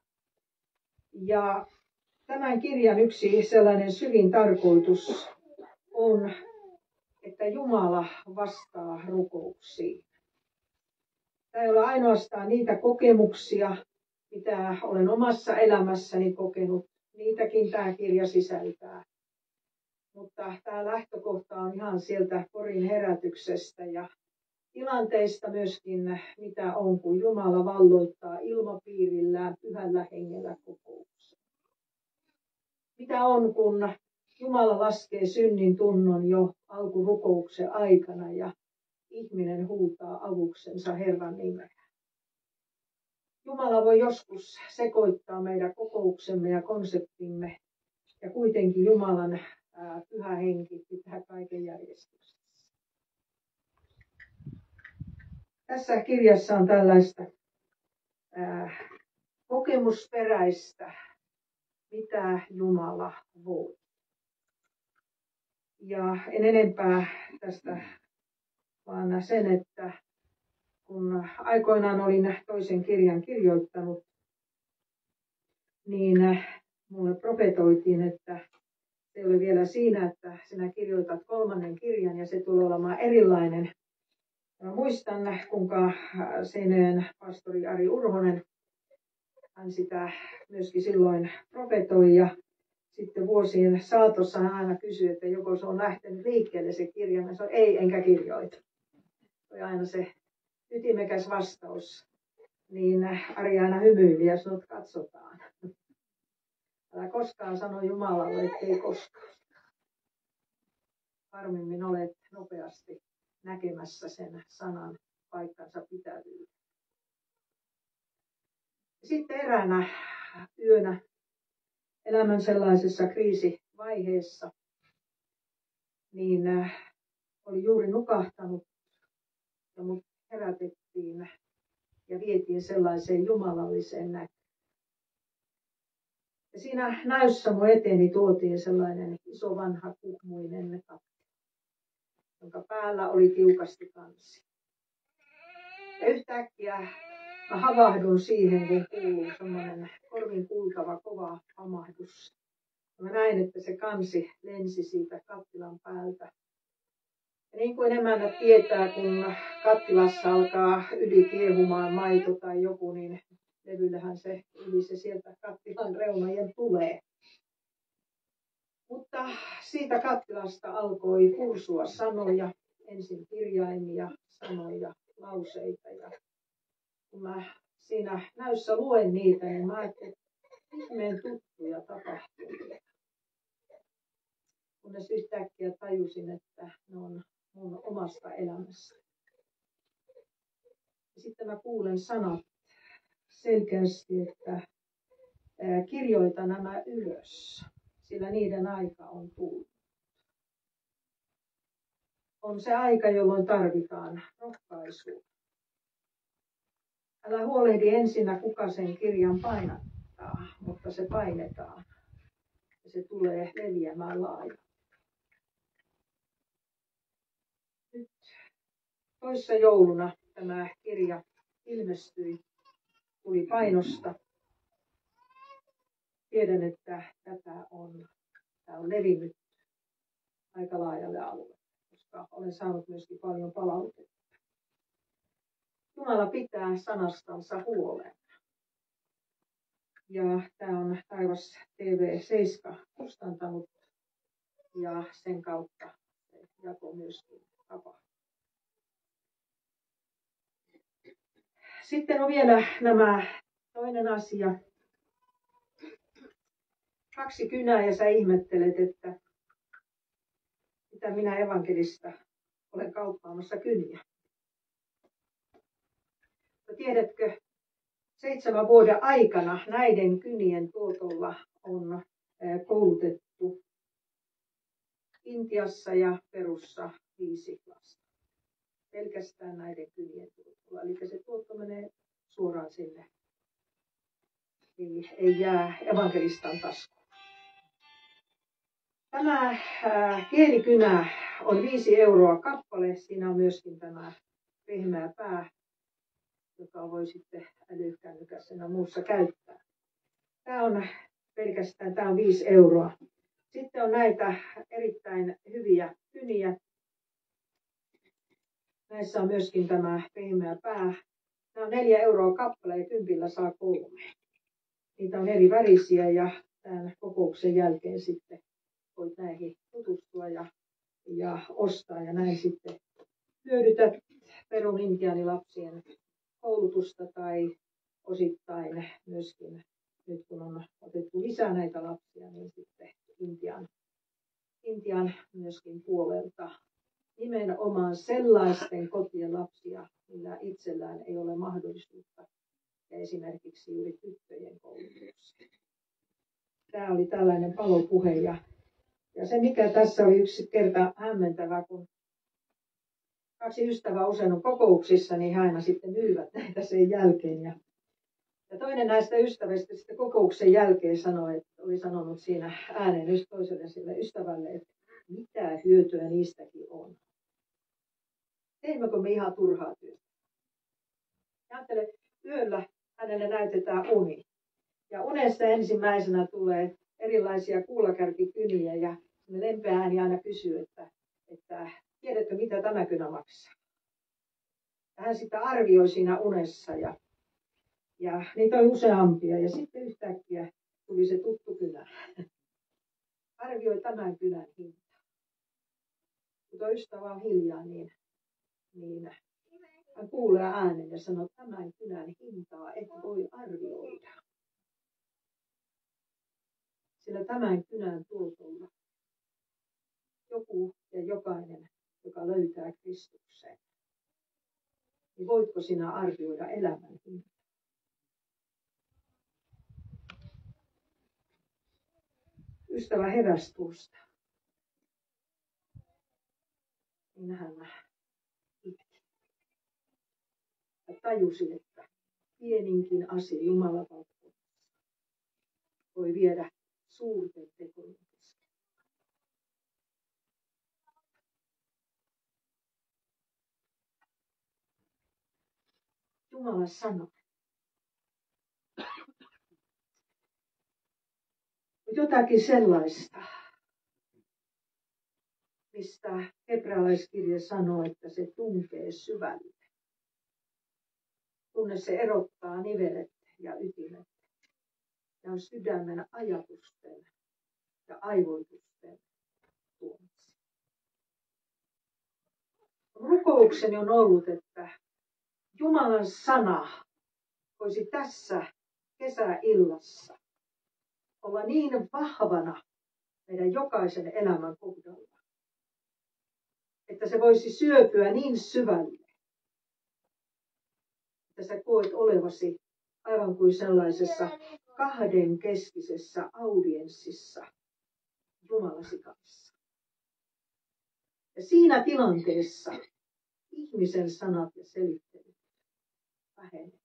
Ja tämän kirjan yksi sellainen syvin tarkoitus on, että Jumala vastaa rukouksiin. Tämä ei ole ainoastaan niitä kokemuksia, mitä olen omassa elämässäni kokenut. Niitäkin tämä kirja sisältää. Mutta tämä lähtökohta on ihan sieltä Porin herätyksestä ja tilanteista myöskin, mitä on, kun Jumala valloittaa ilmapiirillään pyhällä hengellä kokouksen. Mitä on, kun Jumala laskee synnin tunnon jo alkurukouksen aikana ja ihminen huutaa avuksensa Herran nimeä. Jumala voi joskus sekoittaa meidän kokouksemme ja konseptimme ja kuitenkin Jumalan ää, pyhä henki pitää kaiken järjestyksessä. Tässä kirjassa on tällaista ää, kokemusperäistä, mitä Jumala voi. Ja en enempää tästä, vaan sen, että kun aikoinaan olin toisen kirjan kirjoittanut, niin mulle profetoitiin, että se oli vielä siinä, että sinä kirjoitat kolmannen kirjan ja se tulee olemaan erilainen. Mä muistan, kuinka Seinäjoen pastori Ari Urhonen, hän sitä myöskin silloin profetoi ja sitten vuosien saatossa hän aina kysyi, että joko se on lähtenyt liikkeelle se kirja. Mä sanoin, ei, enkä kirjoita. Se oli aina se ytimekäs vastaus. Niin Ari aina hymyili ja sanoi, että katsotaan. Älä koskaan sano Jumalalle, ettei koskaan. Harmimmin olet nopeasti näkemässä sen sanan paikkansa pitävyyden. Sitten eräänä yönä elämän sellaisessa kriisivaiheessa, niin oli juuri nukahtanut ja mut herätettiin ja vietiin sellaiseen jumalalliseen näkyyn. Ja siinä näyssä mun eteeni tuotiin sellainen iso vanha kuhmuinen kattila, jonka päällä oli tiukasti kansi. Ja yhtäkkiä mä havahdun siihen, kun kuuluu semmoinen korvin kuultava kova hamahdus. Ja mä näin, että se kansi lensi siitä kattilan päältä. Ja niin kuin emännät tietää, kun kattilassa alkaa yli kiehumaan maito tai joku, niin levyllähän se yli se sieltä kattilan reunojen tulee. Mutta siitä kattilasta alkoi kursua sanoja, ensin kirjaimia, sanoja, lauseita. Ja kun mä siinä näyssä luen niitä, niin mä ajattelin, että ihmeen tuttuja tapahtumia. Kunnes yhtäkkiä tajusin, että ne on mun omasta elämästä. Ja sitten mä kuulen sanat selkeästi, että kirjoita nämä ylös, sillä niiden aika on tullut. On se aika, jolloin tarvitaan rohkaisua. Älä huolehdi ensinnä, kuka sen kirjan painattaa, mutta se painetaan. Ja se tulee leviämään laajalti. Nyt toissa jouluna tämä kirja ilmestyi, tuli painosta. Tiedän, että tätä on, tämä on levinnyt aika laajalle alueelle, koska olen saanut myöskin paljon palautetta. Jumala pitää sanastansa huolen. Ja tämä on Taivas T V seitsemän kustantanut ja sen kautta se jako myöskin tapahtuu. Sitten on vielä nämä toinen asia. Kaksi kynää ja sä ihmettelet, että mitä minä evankelista olen kauppaamassa kyniä. No tiedätkö, seitsemän vuoden aikana näiden kynien tuotolla on koulutettu Intiassa ja Perussa viisi lasta. Pelkästään näiden kynien tuotolla. Eli se tuotto menee suoraan sinne. Ei, ei jää evankelistan taskuun. Tämä äh, kielikynä on viisi euroa kappale. Siinä on myöskin tämä pehmeä pää, joka voi sitten älykännykässä ja muussa käyttää. Tämä on pelkästään tämä on viisi euroa. Sitten on näitä erittäin hyviä kyniä. Näissä on myöskin tämä pehmeä pää. Nämä on neljä euroa kappale ja kympillä saa kolme. Niitä on eri värisiä ja tämän kokouksen jälkeen sitten voit näihin tutustua ja, ja ostaa ja näin sitten hyödytät Perun intiaanilapsien koulutusta tai osittain myöskin nyt kun on otettu lisää näitä lapsia, niin sitten Intian, Intian myöskin puolelta nimenomaan sellaisten kotien lapsia, millä itsellään ei ole mahdollisuutta ja esimerkiksi juuri tyttöjen koulutukseen. Tämä oli tällainen palopuhe ja, ja se mikä tässä oli yksi kerta hämmentävä, kun kaksi ystävää usein on kokouksissa, niin he aina sitten myyvät näitä sen jälkeen. Ja, ja toinen näistä ystävistä sitten kokouksen jälkeen sanoi, että oli sanonut siinä ääneen just toiselle sille ystävälle, että mitä hyötyä niistäkin on. Teimmekö me ihan turhaa työtä? Ja ajattelen, yöllä hänelle näytetään uni. Ja unessa ensimmäisenä tulee erilaisia kuulakärkikyniä ja lempeä ääni aina kysyy, että, että tiedätkö mitä tämä kynä maksaa? Ja hän sitä arvioi siinä unessa ja, ja niitä oli useampia ja sitten yhtäkkiä tuli se tuttu kynä. Arvioi tämän kynän hintaa. Kun tuo ystävä on hiljaa, niin, niin hän kuulee äänen ja sanoo, että tämän kynän hintaa et voi arvioida. Sillä tämän kynän tuotolla joku ja jokainen, joka löytää Kristuksen, niin voitko sinä arvioida elämän hintaa? Ystävä heräsi tuosta. Niin hän itki. Ja tajusi, että pieninkin asia Jumalan valtakunnassa voi viedä suurten tekojen kesken. Jumalan sana. Jotakin sellaista, mistä hebrealaiskirja sanoo, että se tunkee syvälle, kunnes se erottaa nivelet ja ytimet ja on sydämen ajatusten ja aivoitusten tuomitsi. Rukoukseni on ollut, että Jumalan sana voisi tässä kesäillassa olla niin vahvana meidän jokaisen elämän kohdalla, että se voisi syöpyä niin syvälle, että sä koet olevasi aivan kuin sellaisessa kahdenkeskisessä audienssissa Jumalasi kanssa. Ja siinä tilanteessa ihmisen sanat ja selittelyt vähenevät.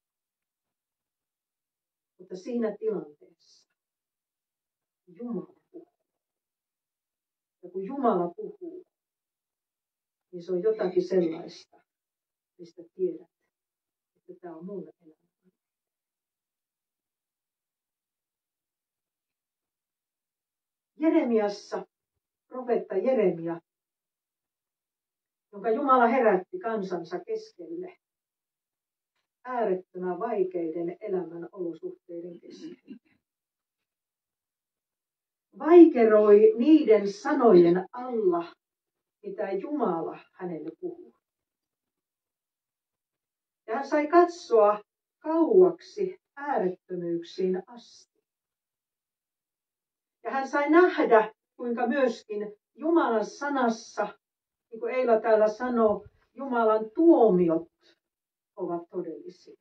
Mutta siinä tilanteessa Jumala puhuu. Ja kun Jumala puhuu, niin se on jotakin sellaista, mistä tiedät, että tämä on mun elämä. Jeremiassa, profeetta Jeremia, jonka Jumala herätti kansansa keskelle, äärettömän vaikeiden elämän olosuhteiden keskellä. Vaikeroi niiden sanojen alla, mitä Jumala hänelle puhuu. Ja hän sai katsoa kauaksi äärettömyyksiin asti. Ja hän sai nähdä, kuinka myöskin Jumalan sanassa, niin kuin Eila täällä sanoo, Jumalan tuomiot ovat todellisia.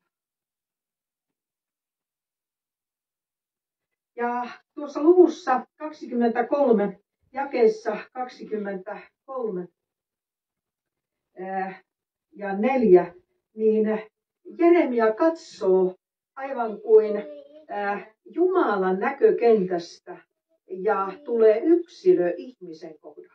Ja tuossa luvussa kaksikymmentäkolme, jakeessa kaksikymmentäkolme ää, ja neljä, niin Jeremia katsoo aivan kuin ää, Jumalan näkökentästä ja tulee yksilö ihmisen kohdalle.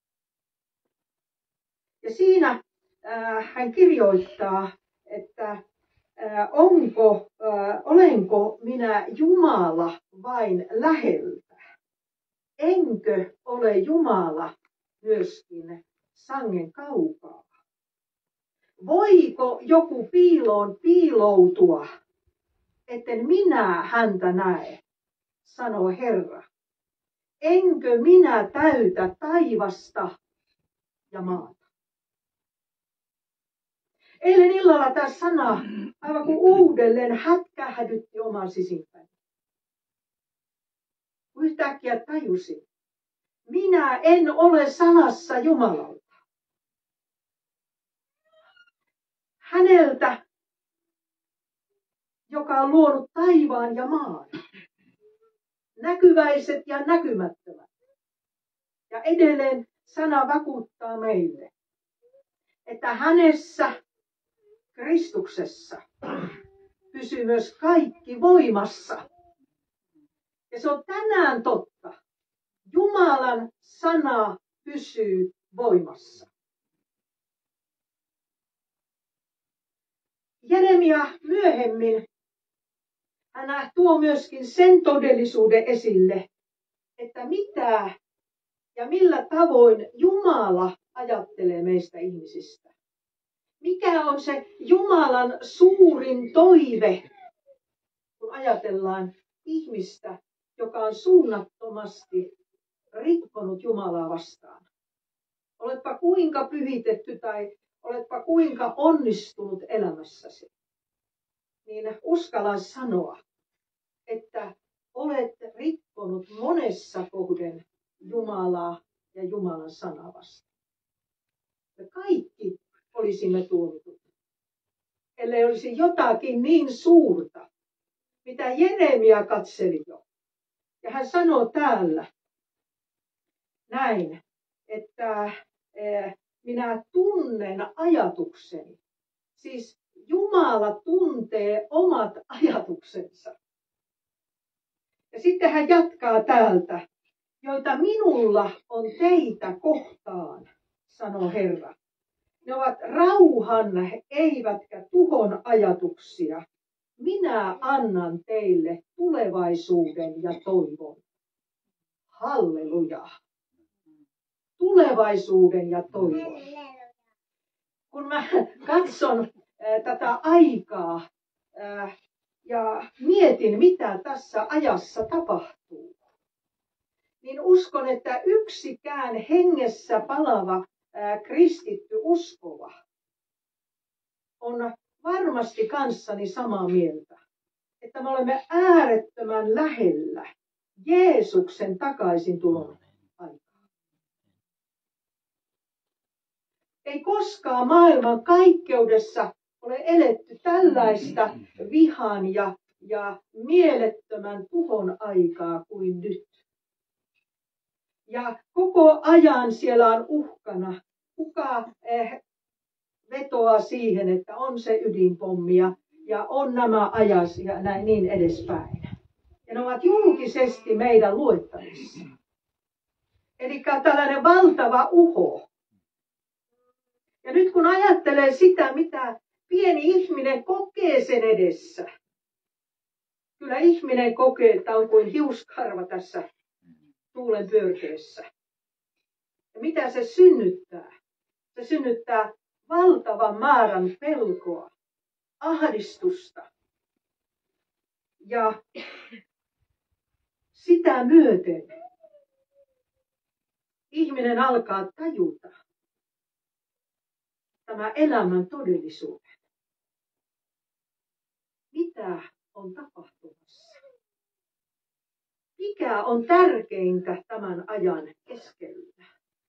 Ja siinä ää, hän kirjoittaa, että ää, onko, ää, olenko minä Jumala vain läheltä? Enkö ole Jumala myöskin sangen kaukaa? Voiko joku piiloon piiloutua, etten minä häntä näe, sanoo Herra. Enkö minä täytä taivasta ja maata? Eilen illalla tämä sana aivan kuin uudelleen hätkähdytti oman sisimpäni. Yhtäkkiä tajusin, minä en ole salassa Jumalalta. Häneltä, joka on luonut taivaan ja maan, näkyväiset ja näkymättömät. Ja edelleen sana vakuuttaa meille, että hänessä, Kristuksessa, pysyy myös kaikki voimassa. Ja se on tänään totta. Jumalan sana pysyy voimassa. Jeremia myöhemmin, hän tuo myöskin sen todellisuuden esille, että mitä ja millä tavoin Jumala ajattelee meistä ihmisistä. Mikä on se Jumalan suurin toive, kun ajatellaan ihmistä, joka on suunnattomasti rikkonut Jumalaa vastaan. Oletpa kuinka pyhitetty tai oletpa kuinka onnistunut elämässäsi, niin uskallan sanoa, että olet rikkonut monessa kohden Jumalaa ja Jumalan sanaa vastaan. Me kaikki olisimme tuomitut, ellei olisi jotakin niin suurta, mitä Jeremia katseli jo. Ja hän sanoo täällä näin, että minä tunnen ajatukseni. Siis Jumala tuntee omat ajatuksensa. Ja sitten hän jatkaa täältä, joita minulla on teitä kohtaan, sanoo Herra. Ne ovat rauhan eivätkä tuhon ajatuksia. Minä annan teille tulevaisuuden ja toivon. Halleluja. Tulevaisuuden ja toivon. Kun mä katson äh, tätä aikaa äh, ja mietin, mitä tässä ajassa tapahtuu, niin uskon, että yksikään hengessä palava äh, kristitty uskova on varmasti kanssani samaa mieltä, että me olemme äärettömän lähellä Jeesuksen takaisin tulon aikaa. Ei koskaan maailman kaikkeudessa ole eletty tällaista vihan ja, ja mielettömän tuhon aikaa kuin nyt. Ja koko ajan siellä on uhkana, kuka eh, vetoaa siihen, että on se ydinpommia ja on nämä ajat ja näin niin edespäin. Ja ne ovat julkisesti meidän luettavissa. Eli tällainen valtava uho. Ja nyt kun ajattelee sitä, mitä pieni ihminen kokee sen edessä. Kyllä ihminen kokee, että on kuin hiuskarva tässä tuulen pyörteessä. Ja mitä se synnyttää? Se synnyttää valtavan määrän pelkoa. ahdistusta. Ja sitä myöten ihminen alkaa tajuta tämä elämän todellisuuden. Mitä on tapahtumassa? Mikä on tärkeintä tämän ajan keskellä?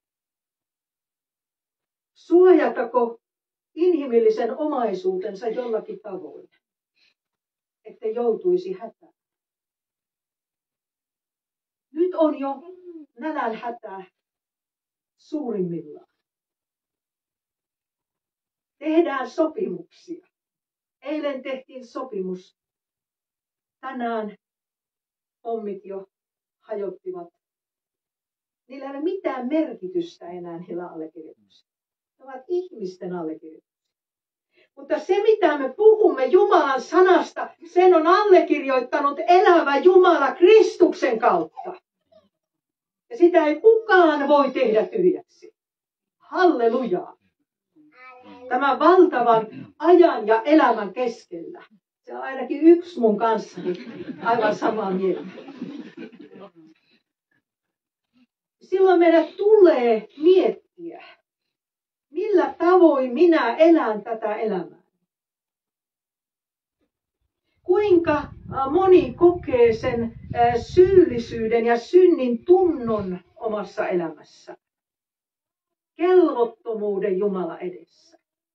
Suojatako inhimillisen omaisuutensa jollakin tavoin, ettei joutuisi hätään? Nyt on jo nälänhätä suurimmillaan. Tehdään sopimuksia. Eilen tehtiin sopimus. Tänään pommit jo hajottivat. Niillä ei ole mitään merkitystä enää niillä allekirjoituksilla. Ne ovat ihmisten allekirjoituksia. Mutta se, mitä me puhumme Jumalan sanasta, sen on allekirjoittanut elävä Jumala Kristuksen kautta. Ja sitä ei kukaan voi tehdä tyhjäksi. Halleluja! Tämän valtavan ajan ja elämän keskellä. Se on ainakin yksi mun kanssani aivan samaa mieltä. Silloin meidän tulee miettiä, millä tavoin minä elän tätä elämää. Kuinka moni kokee sen syyllisyyden ja synnin tunnon omassa elämässä. Kelvottomuuden Jumala edessä.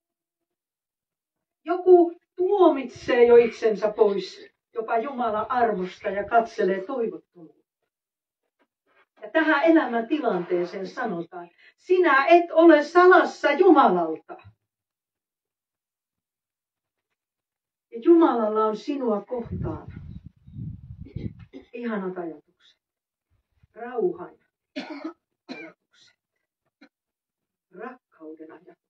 Joku tuomitsee jo itsensä pois jopa Jumalan armosta ja katselee toivottomuutta. Ja tähän elämän tilanteeseen sanotaan, sinä et ole salassa Jumalalta. Ja Jumalalla on sinua kohtaan ihanat ajatukset, rauhan ajatukset, rakkauden ajatukset.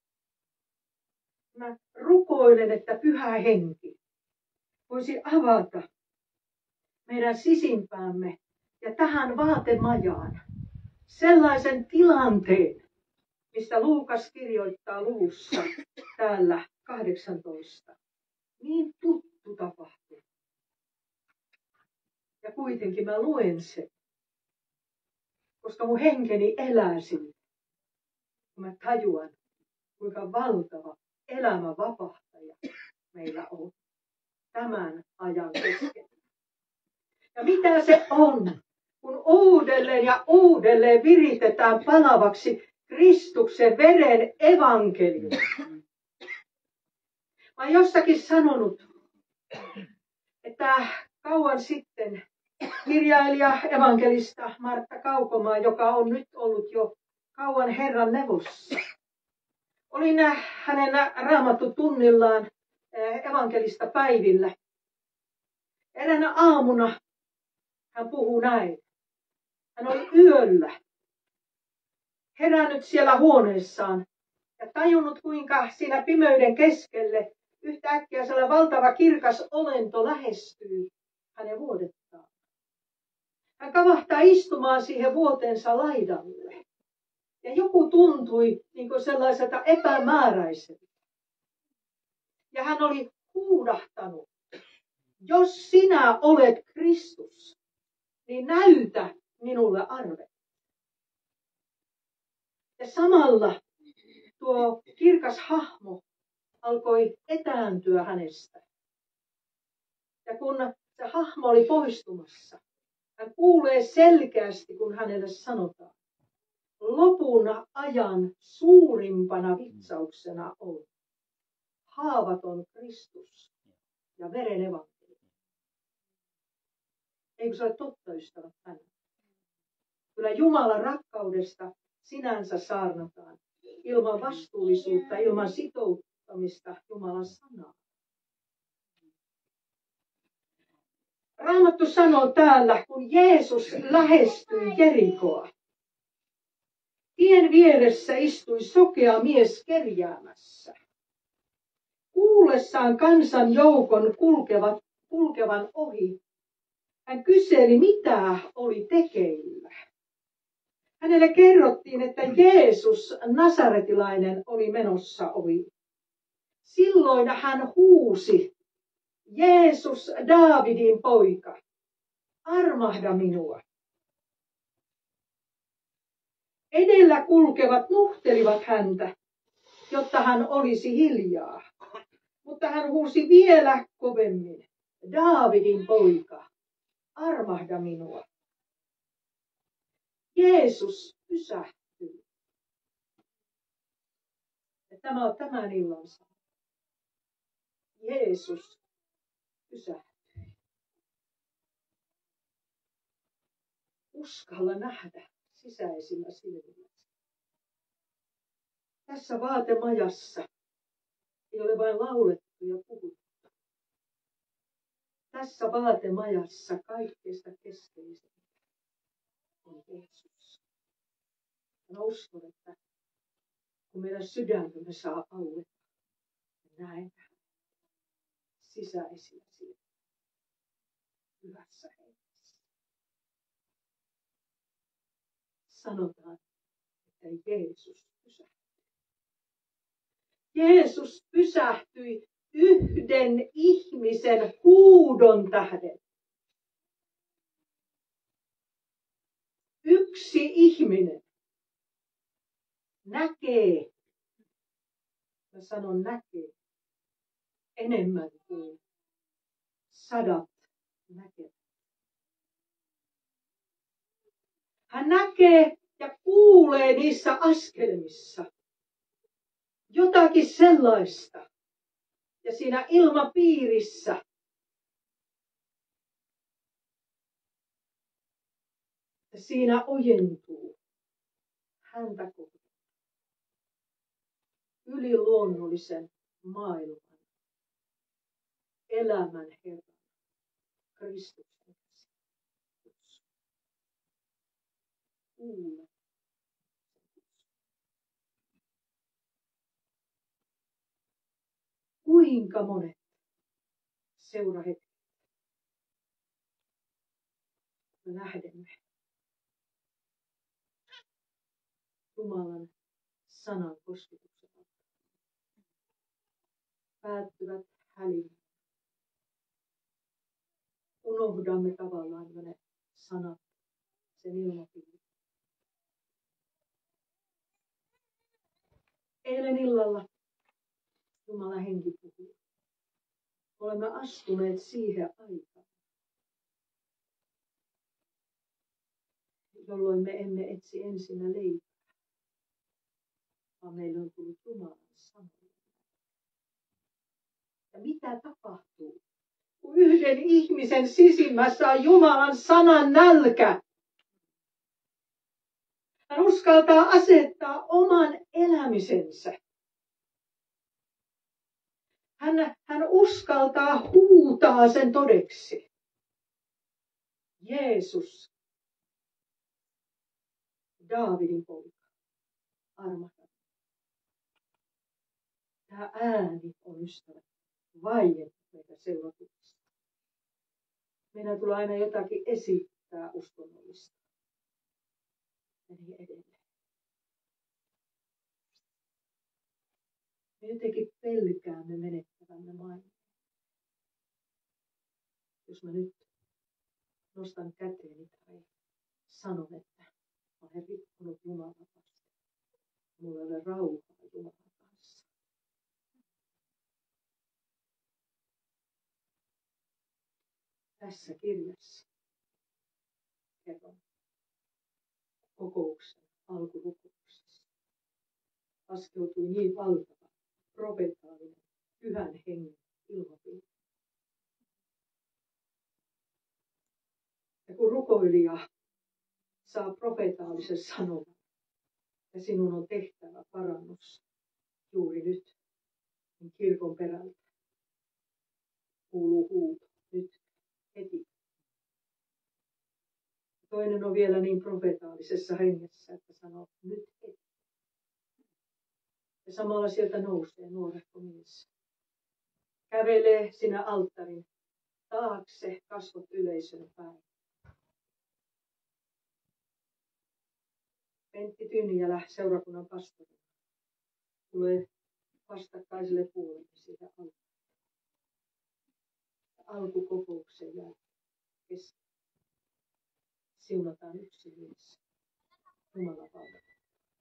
Mä rukoilen, että Pyhä Henki voisi avata meidän sisimpäämme ja tähän vaatemajaan sellaisen tilanteen, mistä Luukas kirjoittaa luvussa täällä kahdeksantoista. Niin tuttu tapahtui. Ja kuitenkin mä luen sen, koska mun henkeni elää sille. Mä tajuan, kuinka valtava elämän vapahtaja meillä on tämän ajan keskellä. Ja mitä se on, kun uudelleen ja uudelleen viritetään palavaksi Kristuksen veren evankeliumi. Mä oon jossakin sanonut, että kauan sitten kirjailija evankelista Martta Kaukomaa, joka on nyt ollut jo kauan Herran neuvossa. Olin hänen raamattu tunnillaan evankelista päivillä. Eräänä aamuna hän puhuu näin. Hän oli yöllä herännyt siellä huoneessaan ja tajunnut, kuinka siinä pimeyden keskelle yhtäkkiä sellainen valtava kirkas olento lähestyy hänen vuodettaan. Hän kavahtaa istumaan siihen vuotensa laidalle. Ja joku tuntui niin kuin sellaiselta epämääräiseltä. Ja hän oli huudahtanut, jos sinä olet Kristus, niin näytä minulle arve. Ja samalla tuo kirkas hahmo alkoi etääntyä hänestä. Ja kun se hahmo oli poistumassa, hän kuulee selkeästi, kun hänelle sanotaan, lopun ajan suurimpana vitsauksena on haavaton Kristus ja veren evankeliumi. Eikö se ole totta, ystävät, tänään? Kyllä Jumalan rakkaudesta sinänsä saarnataan ilman vastuullisuutta, ilman sitouttamista Jumalan sanaa. Raamattu sanoo täällä, kun Jeesus lähestyi Jerikoa. Tien vieressä istui sokea mies kerjäämässä. Kuullessaan kansan joukon kulkevat, kulkevan ohi, hän kyseli, mitä oli tekeillä. Hänelle kerrottiin, että Jeesus, nasaretilainen, oli menossa ohi. Silloin hän huusi, Jeesus, Daavidin poika, armahda minua. Edellä kulkevat nuhtelivat häntä, jotta hän olisi hiljaa. Mutta hän huusi vielä kovemmin, Daavidin poika, armahda minua. Jeesus pysähtyi. Ja tämä on tämän illan sana. Jeesus pysähtyi. Uskalla nähdä sisäisillä silmillä. Tässä vaatemajassa ei ole vain laulettu ja puhuttu. Tässä vaatemajassa kaikkeista keskeisintä on Jeesus. Mä uskon, että kun meidän sydämemme saa aueta, näin sisäisillä silmillä hyvässä hengessä. Sanotaan, että Jeesus pysähtyi. Jeesus pysähtyi yhden ihmisen huudon tähden. Yksi ihminen näkee, mä sanon näkee, enemmän kuin sadat näkevät. Hän näkee ja kuulee niissä askelmissa jotakin sellaista. Ja siinä ilmapiirissä ja siinä ojentuu häntä kohtaan yliluonnollisen maailman elämän Herran Kristuksen kutsu. Kuule. Kuinka monet seurahetket me lähdemme Jumalan sanan kosketuksen päättyvät hälimään. Unohdamme tavallaan ne sanat, sen ilmapiiri. Eilen illalla Jumalan henki puhuu. Olemme astuneet siihen aikaan, jolloin me emme etsi ensin leipää, vaan meillä on tullut Jumalan sana. Ja mitä tapahtuu, kun yhden ihmisen sisimmässä on Jumalan sanan nälkä? Hän uskaltaa asettaa oman elämisensä. Hän, hän uskaltaa huutaa sen todeksi. Jeesus, Daavidin poika, armahda. Tämä ääni on ystävä. Vaiennut meitä seurakunnasta. Meidän tulee aina jotakin esittää uskonnollista. Ja niin edelleen. Me jotenkin pelkäämme menettävämme maineen. Jos mä nyt nostan käteeni tai sanon, että mä olen rikkonut Jumalan kanssa. Mulla ei ole rauhaa Jumalan kanssa. Tässä kirjassa kerron kokouksen alkurukouksessa askeutui niin valtava profetaalinen pyhän hengen ilmapiiri. Ja kun rukoilija saa profetaalisen sanoman ja sinun on tehtävä parannus juuri nyt, niin kirkon perältä kuuluu huuto nyt heti. Toinen on vielä niin profetaalisessa hengessä, että sanoo nyt heti. Ja samalla sieltä nousee nuorekko mies. Kävelee sinä alttarin taakse, kasvot yleisön päin. Pentti Tynjälä, seurakunnan pastori, tulee vastakkaiselle puolelle siitä alkuun. Alkukokouksen jälkeen kesken. Siunataan yksi mies. Jumalan valtakunta.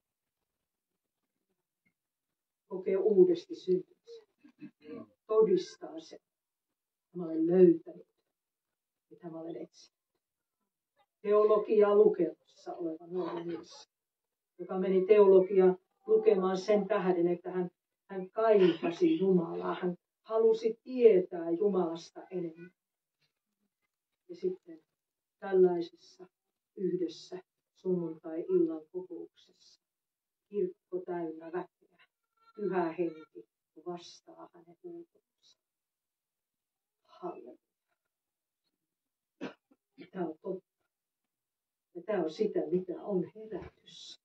Kokee uudesti syntymisen. Todistaa sen. Mä olen löytänyt, mitä mä olen etsinyt. Teologiaa lukemassa oleva nuori mies, joka meni teologiaa lukemaan sen tähden, että hän, hän kaipasi Jumalaa. Hän halusi tietää Jumalasta enemmän. Ja sitten tällaisessa yhdessä sunnuntai-illan kokouksessa kirkko täynnä väkeä, pyhä henki vastaa hänen huutonsa. Halleluja. Tämä on totta. Ja tämä on sitä, mitä on herätys.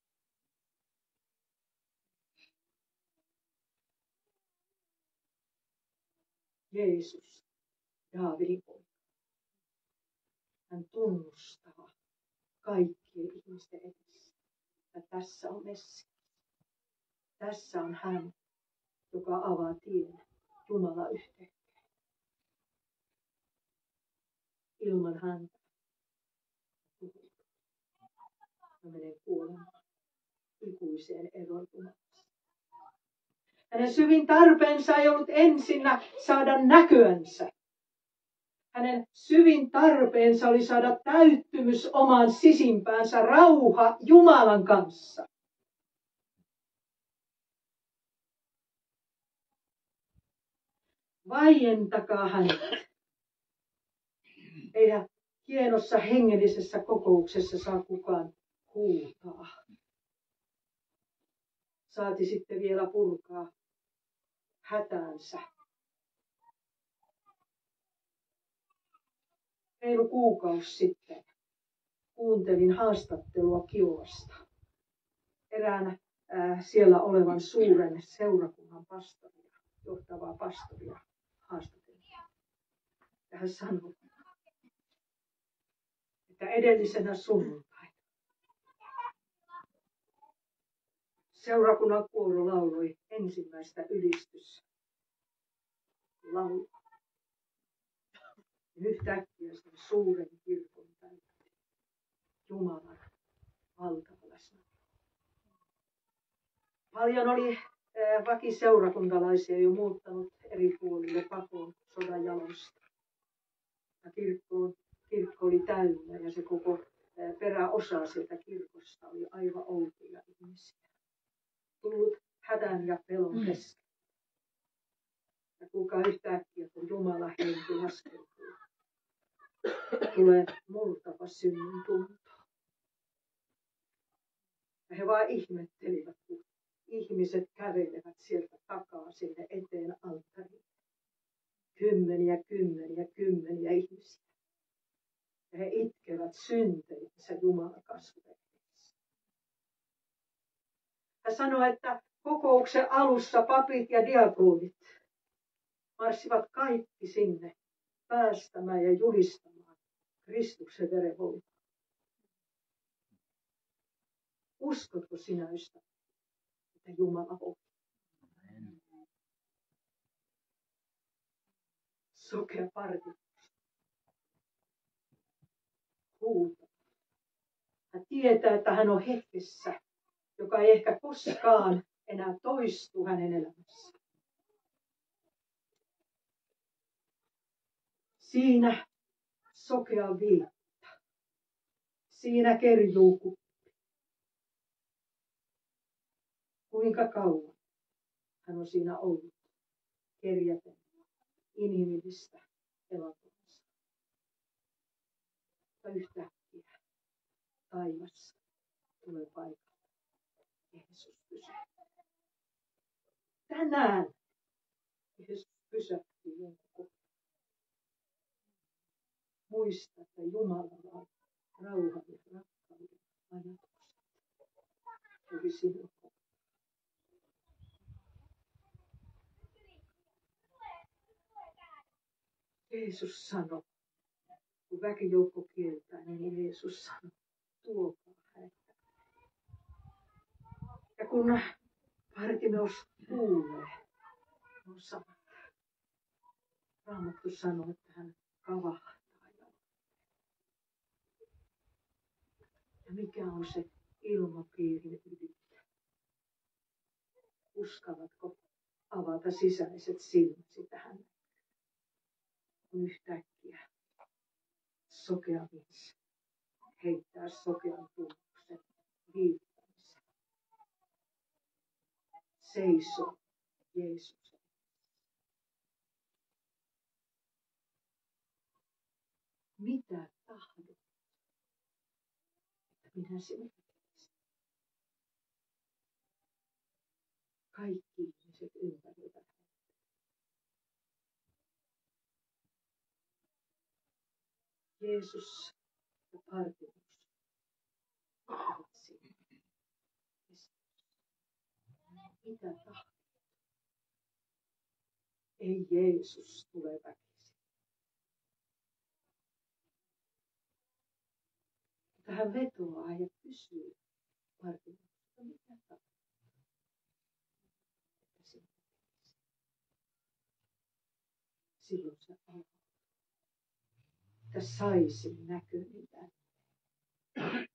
Jeesus, Daavidin poika. Hän tunnustaa kaikkien ihmisten edessä. Ja tässä on Messias. Tässä on hän, joka avaa tien Jumalan yhteyteen. Ilman häntä mä menen kuolemaan ikuiseen eroon Jumalasta. Hänen syvin tarpeensa ei ollut ensinnä saada näköänsä. Hänen syvin tarpeensa oli saada täyttymys omaan sisimpäänsä, rauha Jumalan kanssa. Vaientakaa hänet. Eihän hienossa hengellisessä kokouksessa saa kukaan huutaa. Saati sitten vielä purkaa hätäänsä. Reilu kuukausi sitten kuuntelin haastattelua Kiovasta. Erään äh, siellä olevan suuren seurakunnan pastoria, johtavaa pastoria haastattelua. Ja hän sanoi, että edellisenä sunnuntaina seurakunnan kuoro lauloi ensimmäistä ylistyslaulua. Yhtäkkiä sen suuren kirkon täytti Jumalan valtava läsnäolo. Paljon oli vakiseurakuntalaisia jo muuttanut eri puolille pakoon sodan jaloista. Ja kirkko, kirkko oli täynnä ja se koko peräosa sieltä kirkosta oli aivan outoja ihmisiä. Tullut hätän ja pelon keskellä. Ja kuinka yhtäkkiä, kun Jumala henki laskeutuu, tulee murtava synnin tunto. Ja he vain ihmettelivät, kun ihmiset kävelevät sieltä takaa sinne eteen alttariin. Kymmeniä, kymmeniä, kymmeniä ihmisiä. Ja he itkevät synteinsä Jumalan kasvuvedessä. Hän sanoi, että kokouksen alussa papit ja diakonit marssivat kaikki sinne päästämään ja julistamaan Kristuksen veren voimaa. Uskotko sinä, ystävä, että Jumala on? Sokea partitus. Huuta. Hän tietää, että hän on hetkessä, joka ei ehkä koskaan enää toistu hänen elämässään. Siinä sokea viitta. Siinä kerjuu kuppi. Kuinka kauan hän on siinä ollut kerjäten inhimillistä elantonsa. Ja yhtäkkiä taivassa tulee paikalle. Jeesus pysähtyy. Tänään Jeesus pysähtyy jonkun kohtaan. Muista, että Jumalalla on rauhan ja rakkauden ajatukset. Tuli sinun kohtaan. Jeesus sanoi, kun väkijoukko kieltää, niin Jeesus sanoi, tuokaa häntä. Ja kun Bartimeus kuulee nuo sanat. Raamattu sanoo, että hän kavahtaa. Ja mikä on se ilmapiirin ydintä? Uskallatko avata sisäiset silmäsi tähän? Kun yhtäkkiä sokea mies heittää sokean tunnuksen viittamisen. Seisoo Jeesuksen. Mitä tahdot, että minä sinut tekisin? Kaikki ihmiset ympärillä. Jeesus ja Bartimeus ovat siinä. Mitä tahdot? Ei Jeesus tule väkisin. Mutta hän vetoaa ja kysyy Bartimeusta, mitä tahdot? Että sinä tekisin. Silloin se avaa. Että saisin näköni tänne.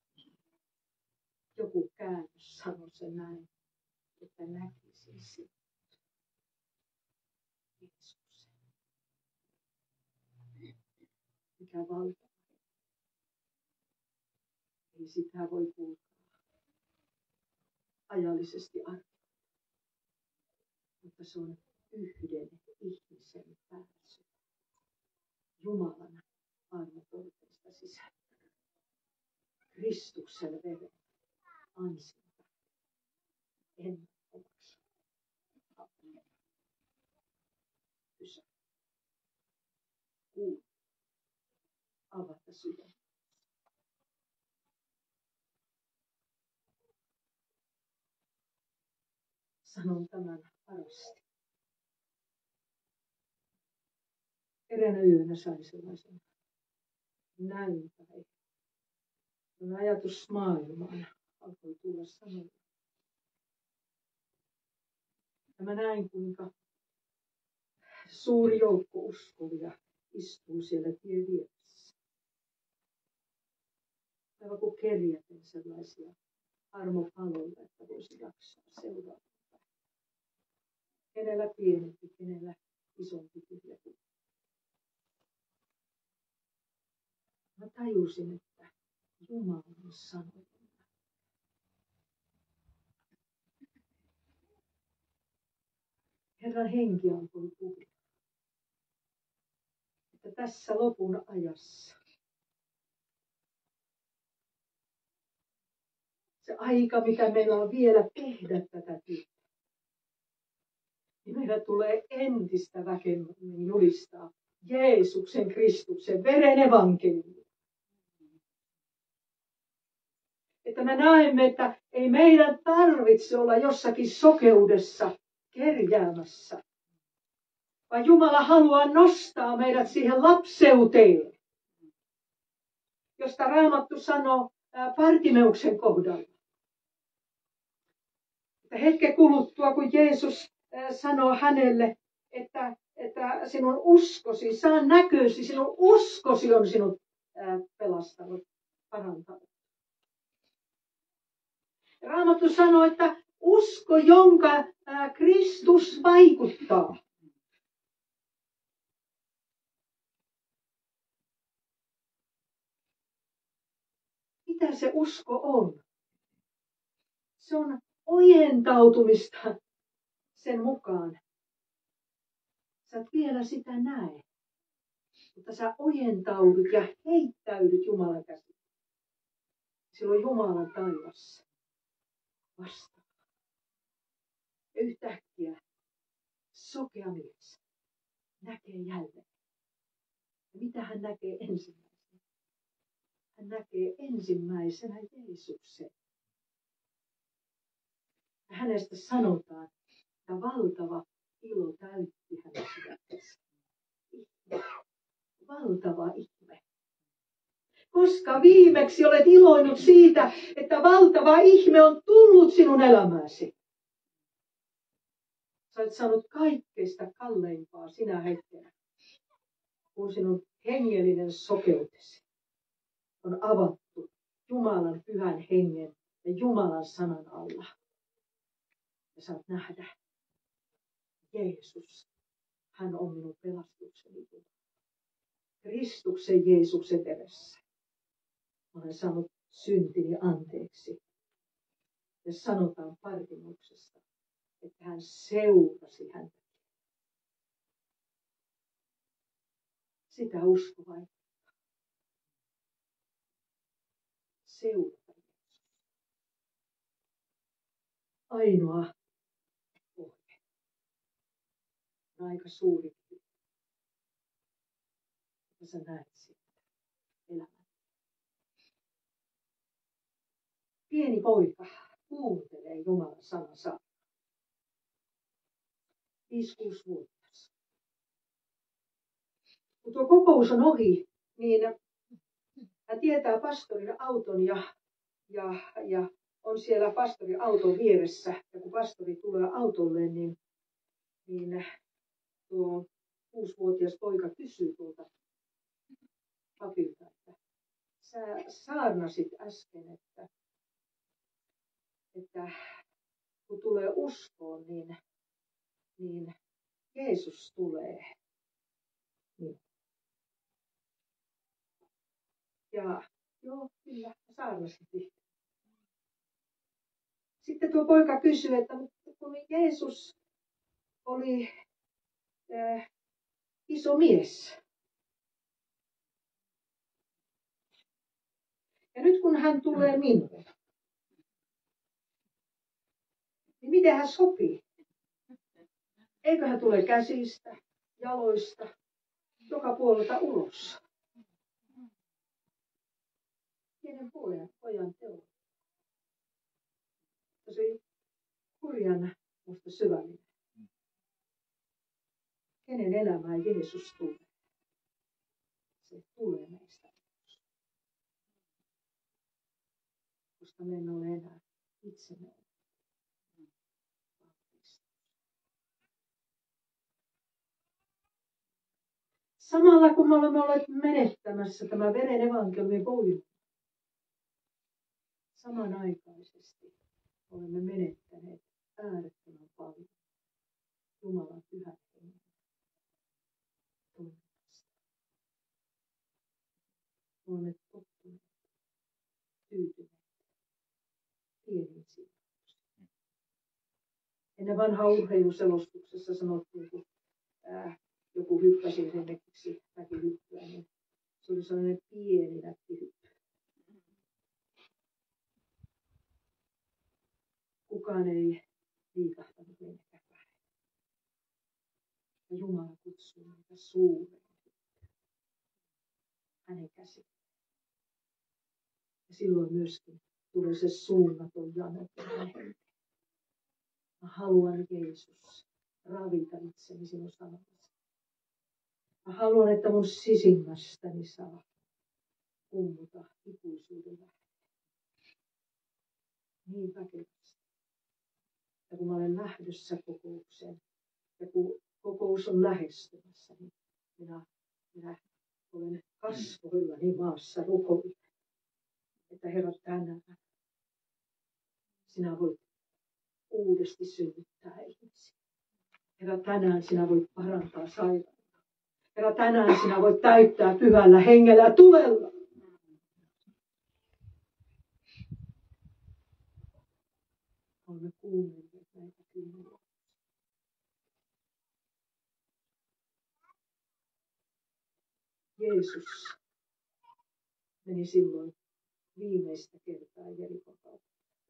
Joku käännös sanoi se näin, että näkisin sinut. Jeesuksen. Mikä valtava. Ei sitä voi kuulkaa ajallisesti arvioida. Mutta se on yhden ihmisen pääsy Jumalan armotorpeista sisään. Kristuksen veren ansiota. En omaksu. Pysä. Kuule. Avata sydän. Sanon tämän arasti. Eräänä yönä sain sellaisen näyn tai ajatus maailmaan alkoi tulla sanoja. Ja mä näin, kuinka suuri joukko uskovia istuu siellä tien vieressä. Aivan kuin kerjäten sellaisia armopaloja, että voisi jaksaa seuraavaa. Kenellä pienempi, kenellä isompi tyhjä. Mä tajusin, että Jumalan sanoja. Herran henki alkoi puhua, että tässä lopun ajassa se aika, mikä meillä on vielä tehdä tätä työtä, niin meidän tulee entistä väkemmin julistaa Jeesuksen Kristuksen veren evankeliumia. Että me näemme, että ei meidän tarvitse olla jossakin sokeudessa kerjäämässä, vaan Jumala haluaa nostaa meidät siihen lapseuteen, josta Raamattu sanoo Bartimeuksen kohdalla. Että hetken kuluttua, kun Jeesus sanoo hänelle, että, että sinun uskosi, saa näkösi, sinun uskosi on sinut pelastanut, parantanut. Raamattu sanoo, että usko, jonka Kristus vaikuttaa. Mitä se usko on? Se on ojentautumista sen mukaan. Sä et vielä sitä näe, mutta sä ojentaudut ja heittäydyt Jumalan käsiin. Silloin Jumalan taivassa vastaan. Ja yhtäkkiä sokea mies näkee jälleen. Ja mitä hän näkee ensimmäisenä? Hän näkee ensimmäisenä Jeesuksen. Ja hänestä sanotaan, että valtava ilo täytti hänen sydämensä. Valtava ihme. Koska viimeksi olet iloinut siitä, että valtava ihme on tullut sinun elämääsi. Sä olet saanut kaikkeista kalleimpaa sinä hetkenä, kun sinun hengellinen sokeutesi on avattu Jumalan pyhän hengen ja Jumalan sanan alla. Ja saat nähdä, Jeesus, hän on minun pelastukseni. Kristuksen Jeesuksen veressä. Olen saanut syntini anteeksi. Ja sanotaan Parkimuksesta, että hän seurasi häntä. Sitä usko vaikuttaa. Seurata Jeesus. Ainoa ohje. On aika suuri. Ja sä näet siitä elämän. Pieni poika kuuntelee Jumalan sanansa. Viisi-kuusi-vuotias. Kun tuo kokous on ohi, niin hän tietää pastorin auton ja, ja, ja on siellä pastorin auton vieressä. Ja kun pastori tulee autolle, niin, niin tuo kuusivuotias poika kysyy tuolta papilta, että sä saarnasit äsken, että, että kun tulee uskoon, niin, niin Jeesus tulee. Niin. Ja joo, kyllä, saarnasit. Sitten tuo poika kysyi, että kun Jeesus oli äh, iso mies, ja nyt kun hän tulee minulle, niin miten hän sopii? Eikö hän tule käsistä, jaloista, joka puolelta ulos? Pienen pojan, pojan teolla. Se oli hurjan musta syvällinen. Kenen elämään Jeesus tulee? Se tulee meistä. Koska me emme ole enää itsemme. Samalla kun me olemme olleet menettämässä tämä veren evankeliumin voima, samanaikaisesti olemme menettäneet äärettömän paljon Jumalan pyhän hengen toiminnasta. Olemme tottuneet, tyytyneet pieniin sijoituksiin. Ennen vanhaa urheiluselostuksessa sanottiin, kun ää, joku hyppäsi esimerkiksi mäkihyppyä, niin se oli sellainen pieni näppihyppy. Kukaan ei liikahtanut minnekään päin. Ja Jumala kutsuu meitä suureen hänen käsiin. Ja silloin myöskin tulee se suunnaton jano. Mä haluan, Jeesus, ravita itseni sinun sanallasi. Mä haluan, että mun sisimmästäni saa kummuta ikuisuuden lähde. Niin väkevästi. Ja kun mä olen lähdössä kokoukseen, ja kun kokous on lähestymässä, niin minä, minä olen kasvoillani maassa rukoilla, että Herra, tänään sinä voit uudesti synnyttää ihmisiä. Herra, tänään sinä voit parantaa sairautta. Herra, tänään sinä voit täyttää pyhällä hengellä ja tulella. Olemme kuunnelleet näitä kymmeniä. Jeesus meni silloin viimeistä kertaa Jerikon kautta.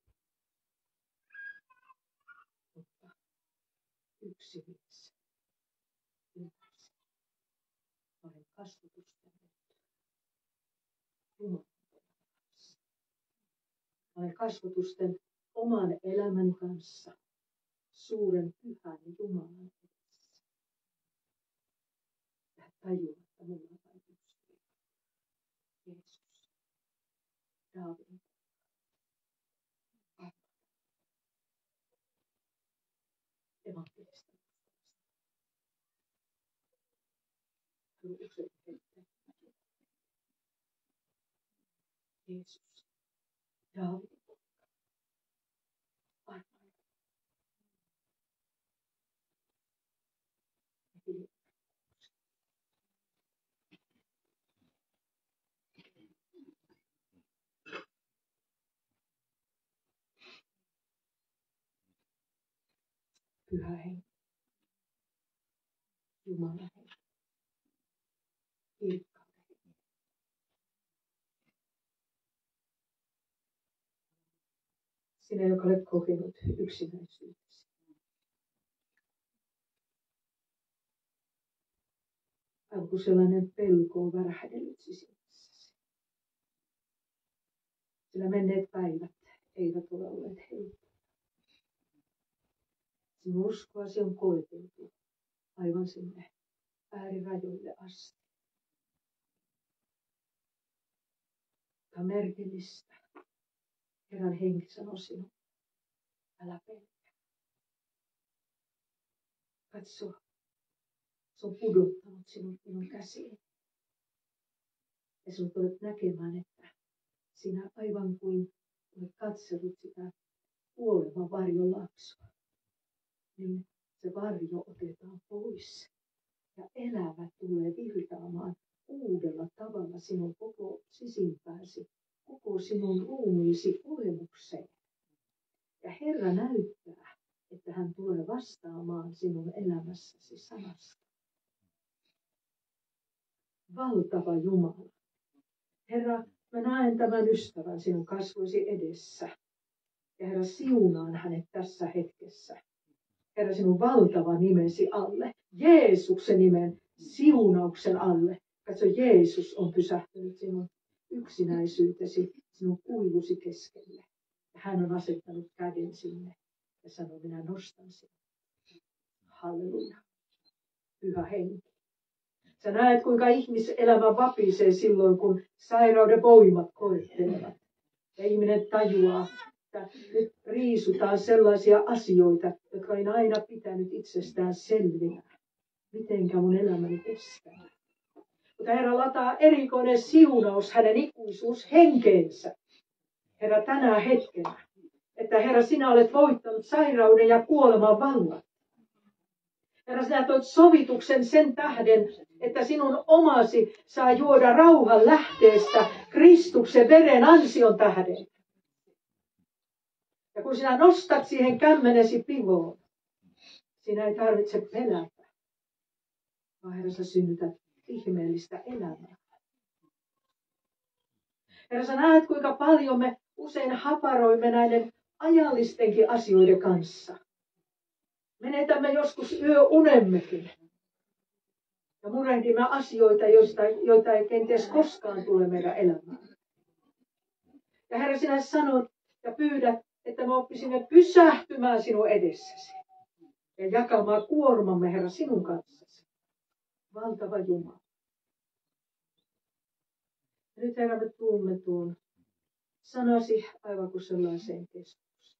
Mutta yksi mies ymmärsi. Olen kasvatusten Jumalan kanssa. Olen kasvatusten oman elämäni kanssa suuren pyhän Jumalan edessä. Ja tajua, että minulla on vain yksi. Jeesus. Daavidin. Evankelista. tapahtunut useita hetkiä. Jeesus, Daavidin poika, armoinen. Pyhä Henki, Jumalan Henki, kirkkauden Henki. Sinä, joka olet kokenut yksinäisyytesi. Aivan kun sellainen pelko on värähdellyt sisimmässäsi. Sillä menneet päivät eivät ole olleet helppoja. Sinun uskoasi on koeteltu aivan sinne äärirajoille asti. Tämä on merkillistä. Herran henki sanoi sinulle, älä pelkää. Katso, se on pudottanut sinut minun käsiin. Ja sinut olet näkemään, että sinä aivan kuin olet katsellut sitä kuoleman varjon laksua, niin se varjo otetaan pois. Ja elämä tulee virtaamaan uudella tavalla sinun koko sisimpääsi, koko sinun ruumiisi olemukseen. Ja Herra näyttää, että hän tulee vastaamaan sinun elämässäsi sanasta. Valtava Jumala. Herra, mä näen tämän ystävän sinun kasvoisi edessä. Ja Herra, siunaan hänet tässä hetkessä. Herra, sinun valtava nimesi alle. Jeesuksen nimen siunauksen alle. Katso, Jeesus on pysähtynyt sinun yksinäisyytesi, sinun kuilusi keskelle. Ja hän on asettanut käden sinne ja sanoo, minä nostan sinut. Halleluja. Pyhä Henki. Sä näet, kuinka ihmiselämä vapisee silloin, kun sairauden voimat koettelevat. Ja ihminen tajuaa, että nyt riisutaan sellaisia asioita, jotka on aina pitänyt itsestään selvinä. Mitenkä mun elämäni kestää. Mutta Herra lataa erikoinen siunaus hänen ikuisuushenkeensä. Herra, tänä hetkenä, että Herra, sinä olet voittanut sairauden ja kuoleman vallan. Herra, sinä toit sovituksen sen tähden, että sinun omasi saa juoda rauhan lähteestä Kristuksen veren ansion tähden. Ja kun sinä nostat siihen kämmenesi pivoon, sinä ei tarvitse pelätä, vaan Herra, sä synnytät ihmeellistä elämää. Herra, sä näet, kuinka paljon me usein haparoimme näiden ajallistenkin asioiden kanssa. Menetämme joskus yöunemmekin. Ja murehdimme asioita, joista, joita ei kenties koskaan tule meidän elämään. Ja Herra, sinä sanot ja pyydät, että me oppisimme pysähtymään sinun edessäsi. Ja jakamaan kuormamme, Herra, sinun kanssasi. Valtava Jumala. Ja nyt, Herra, me tuumme tuon sanasi aivan kuin sellaiseen keskukseen.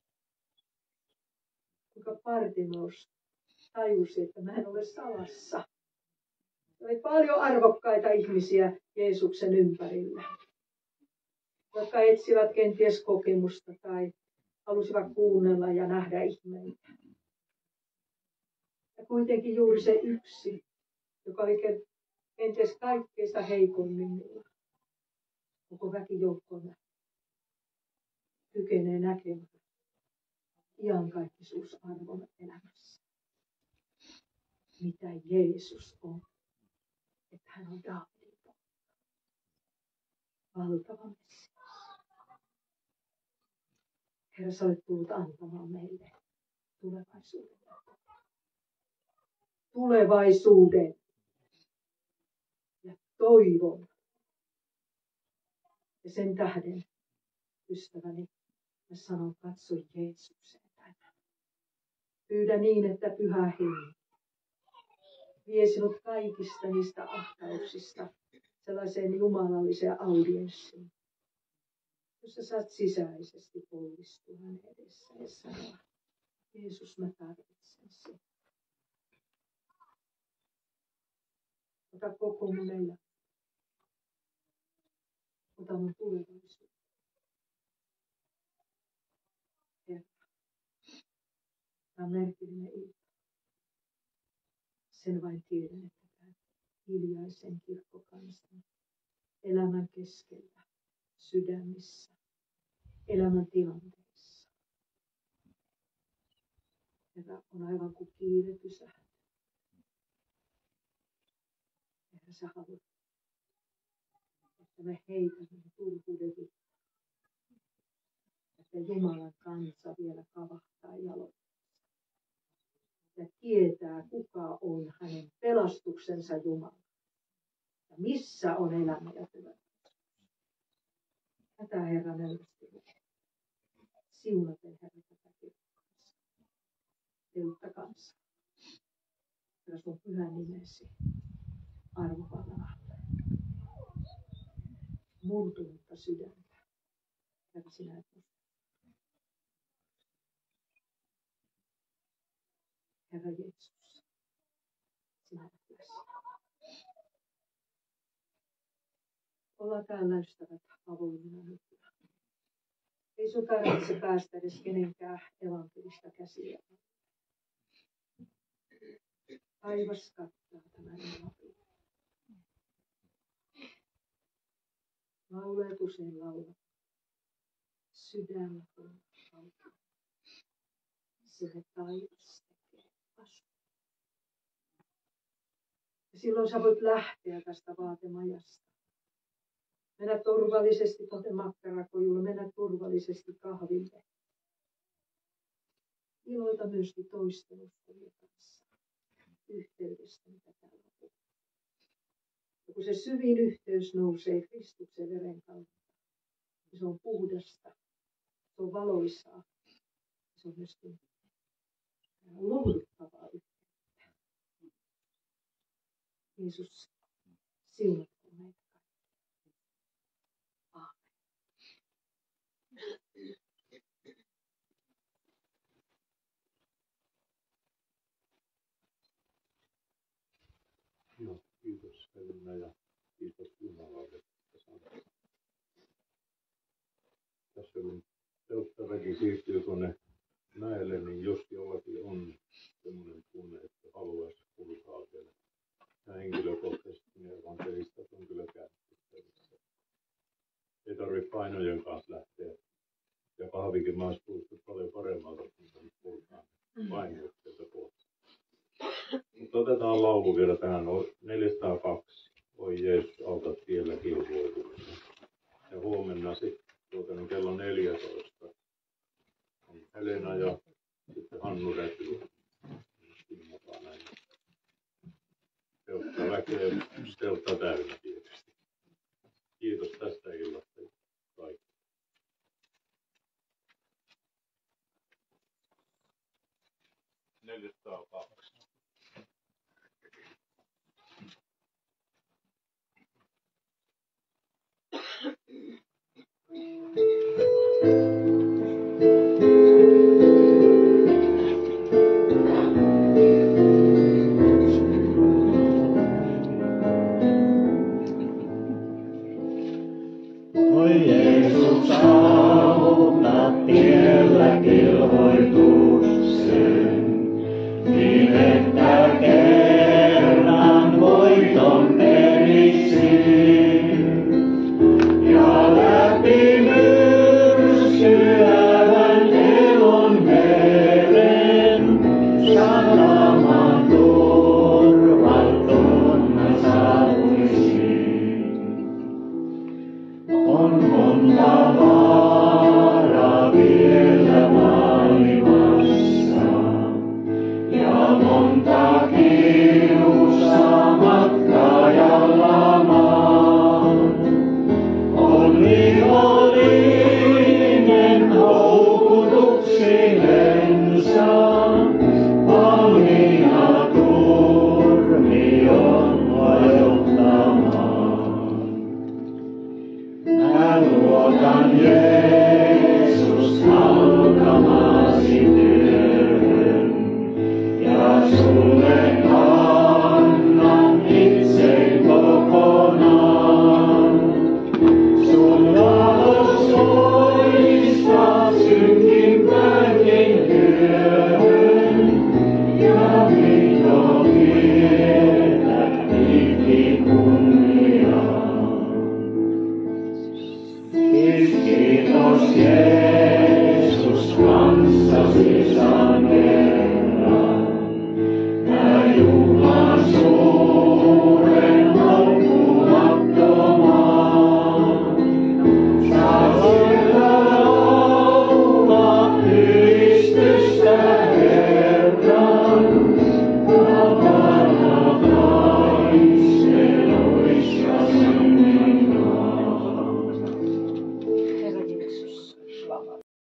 Kuinka Bartimeus tajusi, että mä en ole salassa. Oli paljon arvokkaita ihmisiä Jeesuksen ympärillä, jotka etsivät kenties kokemusta tai halusivat kuunnella ja nähdä ihmeitä. Ja kuitenkin juuri se yksi, joka oli kenties kaikkeista heikoimmilla, koko väkijoukkona, kykenee näkemään iankaikkisuusarvon elämässä. Mitä Jeesus on. Että hän on Daavidin poika. Valtava Messias. Herra, sä olet tullut antamaan meille tulevaisuuden. Tulevaisuuden ja toivon. Ja sen tähden, ystäväni, mä sanon, katso Jeesukseen tänään. Pyydä niin, että Pyhä Henki vie sinut kaikista niistä ahtauksista sellaiseen jumalalliseen audienssiin, jossa saat sisäisesti polvistua hänen edessä ja sanoa, Jeesus, mä tarvitsen sinua. Ota koko mun elämä. Ota mun tulevaisuus. Herra, tämä on merkillinen ilta. Sen vain tiedän, että tämä hiljaisen kirkkokansan elämän keskellä, sydämissä, elämän tilanteissa. Herra, on aivan kuin kiire pysähtyy. Herra, sä haluat, että me heitämme turhuuden vittaa. Että Jumalan kansa vielä kavahtaa jaloillaan. Ja tietää, kuka on hänen pelastuksensa Jumala. Ja missä on elämä ja tulevaisuus. Tätä Herra nöyrästi lukee. Siunaten Herra tätä kirkkokansaa. Teutta kansaa. Herra sun pyhän nimesi arvovallan alle. Murtunutta sydäntä. Herra sinä et musta. Herra Jeesus, sinä olet läsnä. Ollaan täällä ystävät avoimina nykyään. Ei sun tarvitse päästä edes kenenkään evankelista käsiä. Taivas kattaa tämän ilmapiirin. Lauleet usein laulat. Sydän on auki. Sille taivas. Ja silloin sä voit lähteä tästä vaatemajasta. Mennä turvallisesti tuonne makkarakojulle, mennä turvallisesti kahville. Iloita myöskin toisten uskovien kanssa. Yhteydestä, mitä täällä on. Ja kun se syvin yhteys nousee Kristuksen veren kautta, niin se on puhdasta, se on valoisaa, se on myöskin lohduttavaa yhteyttä. Jeesus, siunatko meitä kaikkia. Aamen. No, kiitos Elina ja kiitos Jumalalle. Tässä kun telttaväki siirtyy tuonne mäelle, niin jos jollakin on sellainen tunne, että haluaisi kulkaa siellä. Ja henkilökohtaisesti ne evankelistat on kyllä käytettävissä. Ei tarvitse painojen kanssa lähteä. Ja kahvikin maassa puhuttu paljon paremmalta, kun puhutaan painoja sieltä pois. Mutta otetaan laulu vielä tähän. neljäsataakaksi. Oi Jeesus, auta tiellä kilvoituksen. Ja huomenna sitten tuota, kello neljätoista on Helena ja sitten Hannu Räty. Teltta väkeä, teltta täynnä tietysti. Kiitos tästä illasta kaikille. neljäsataakaksi.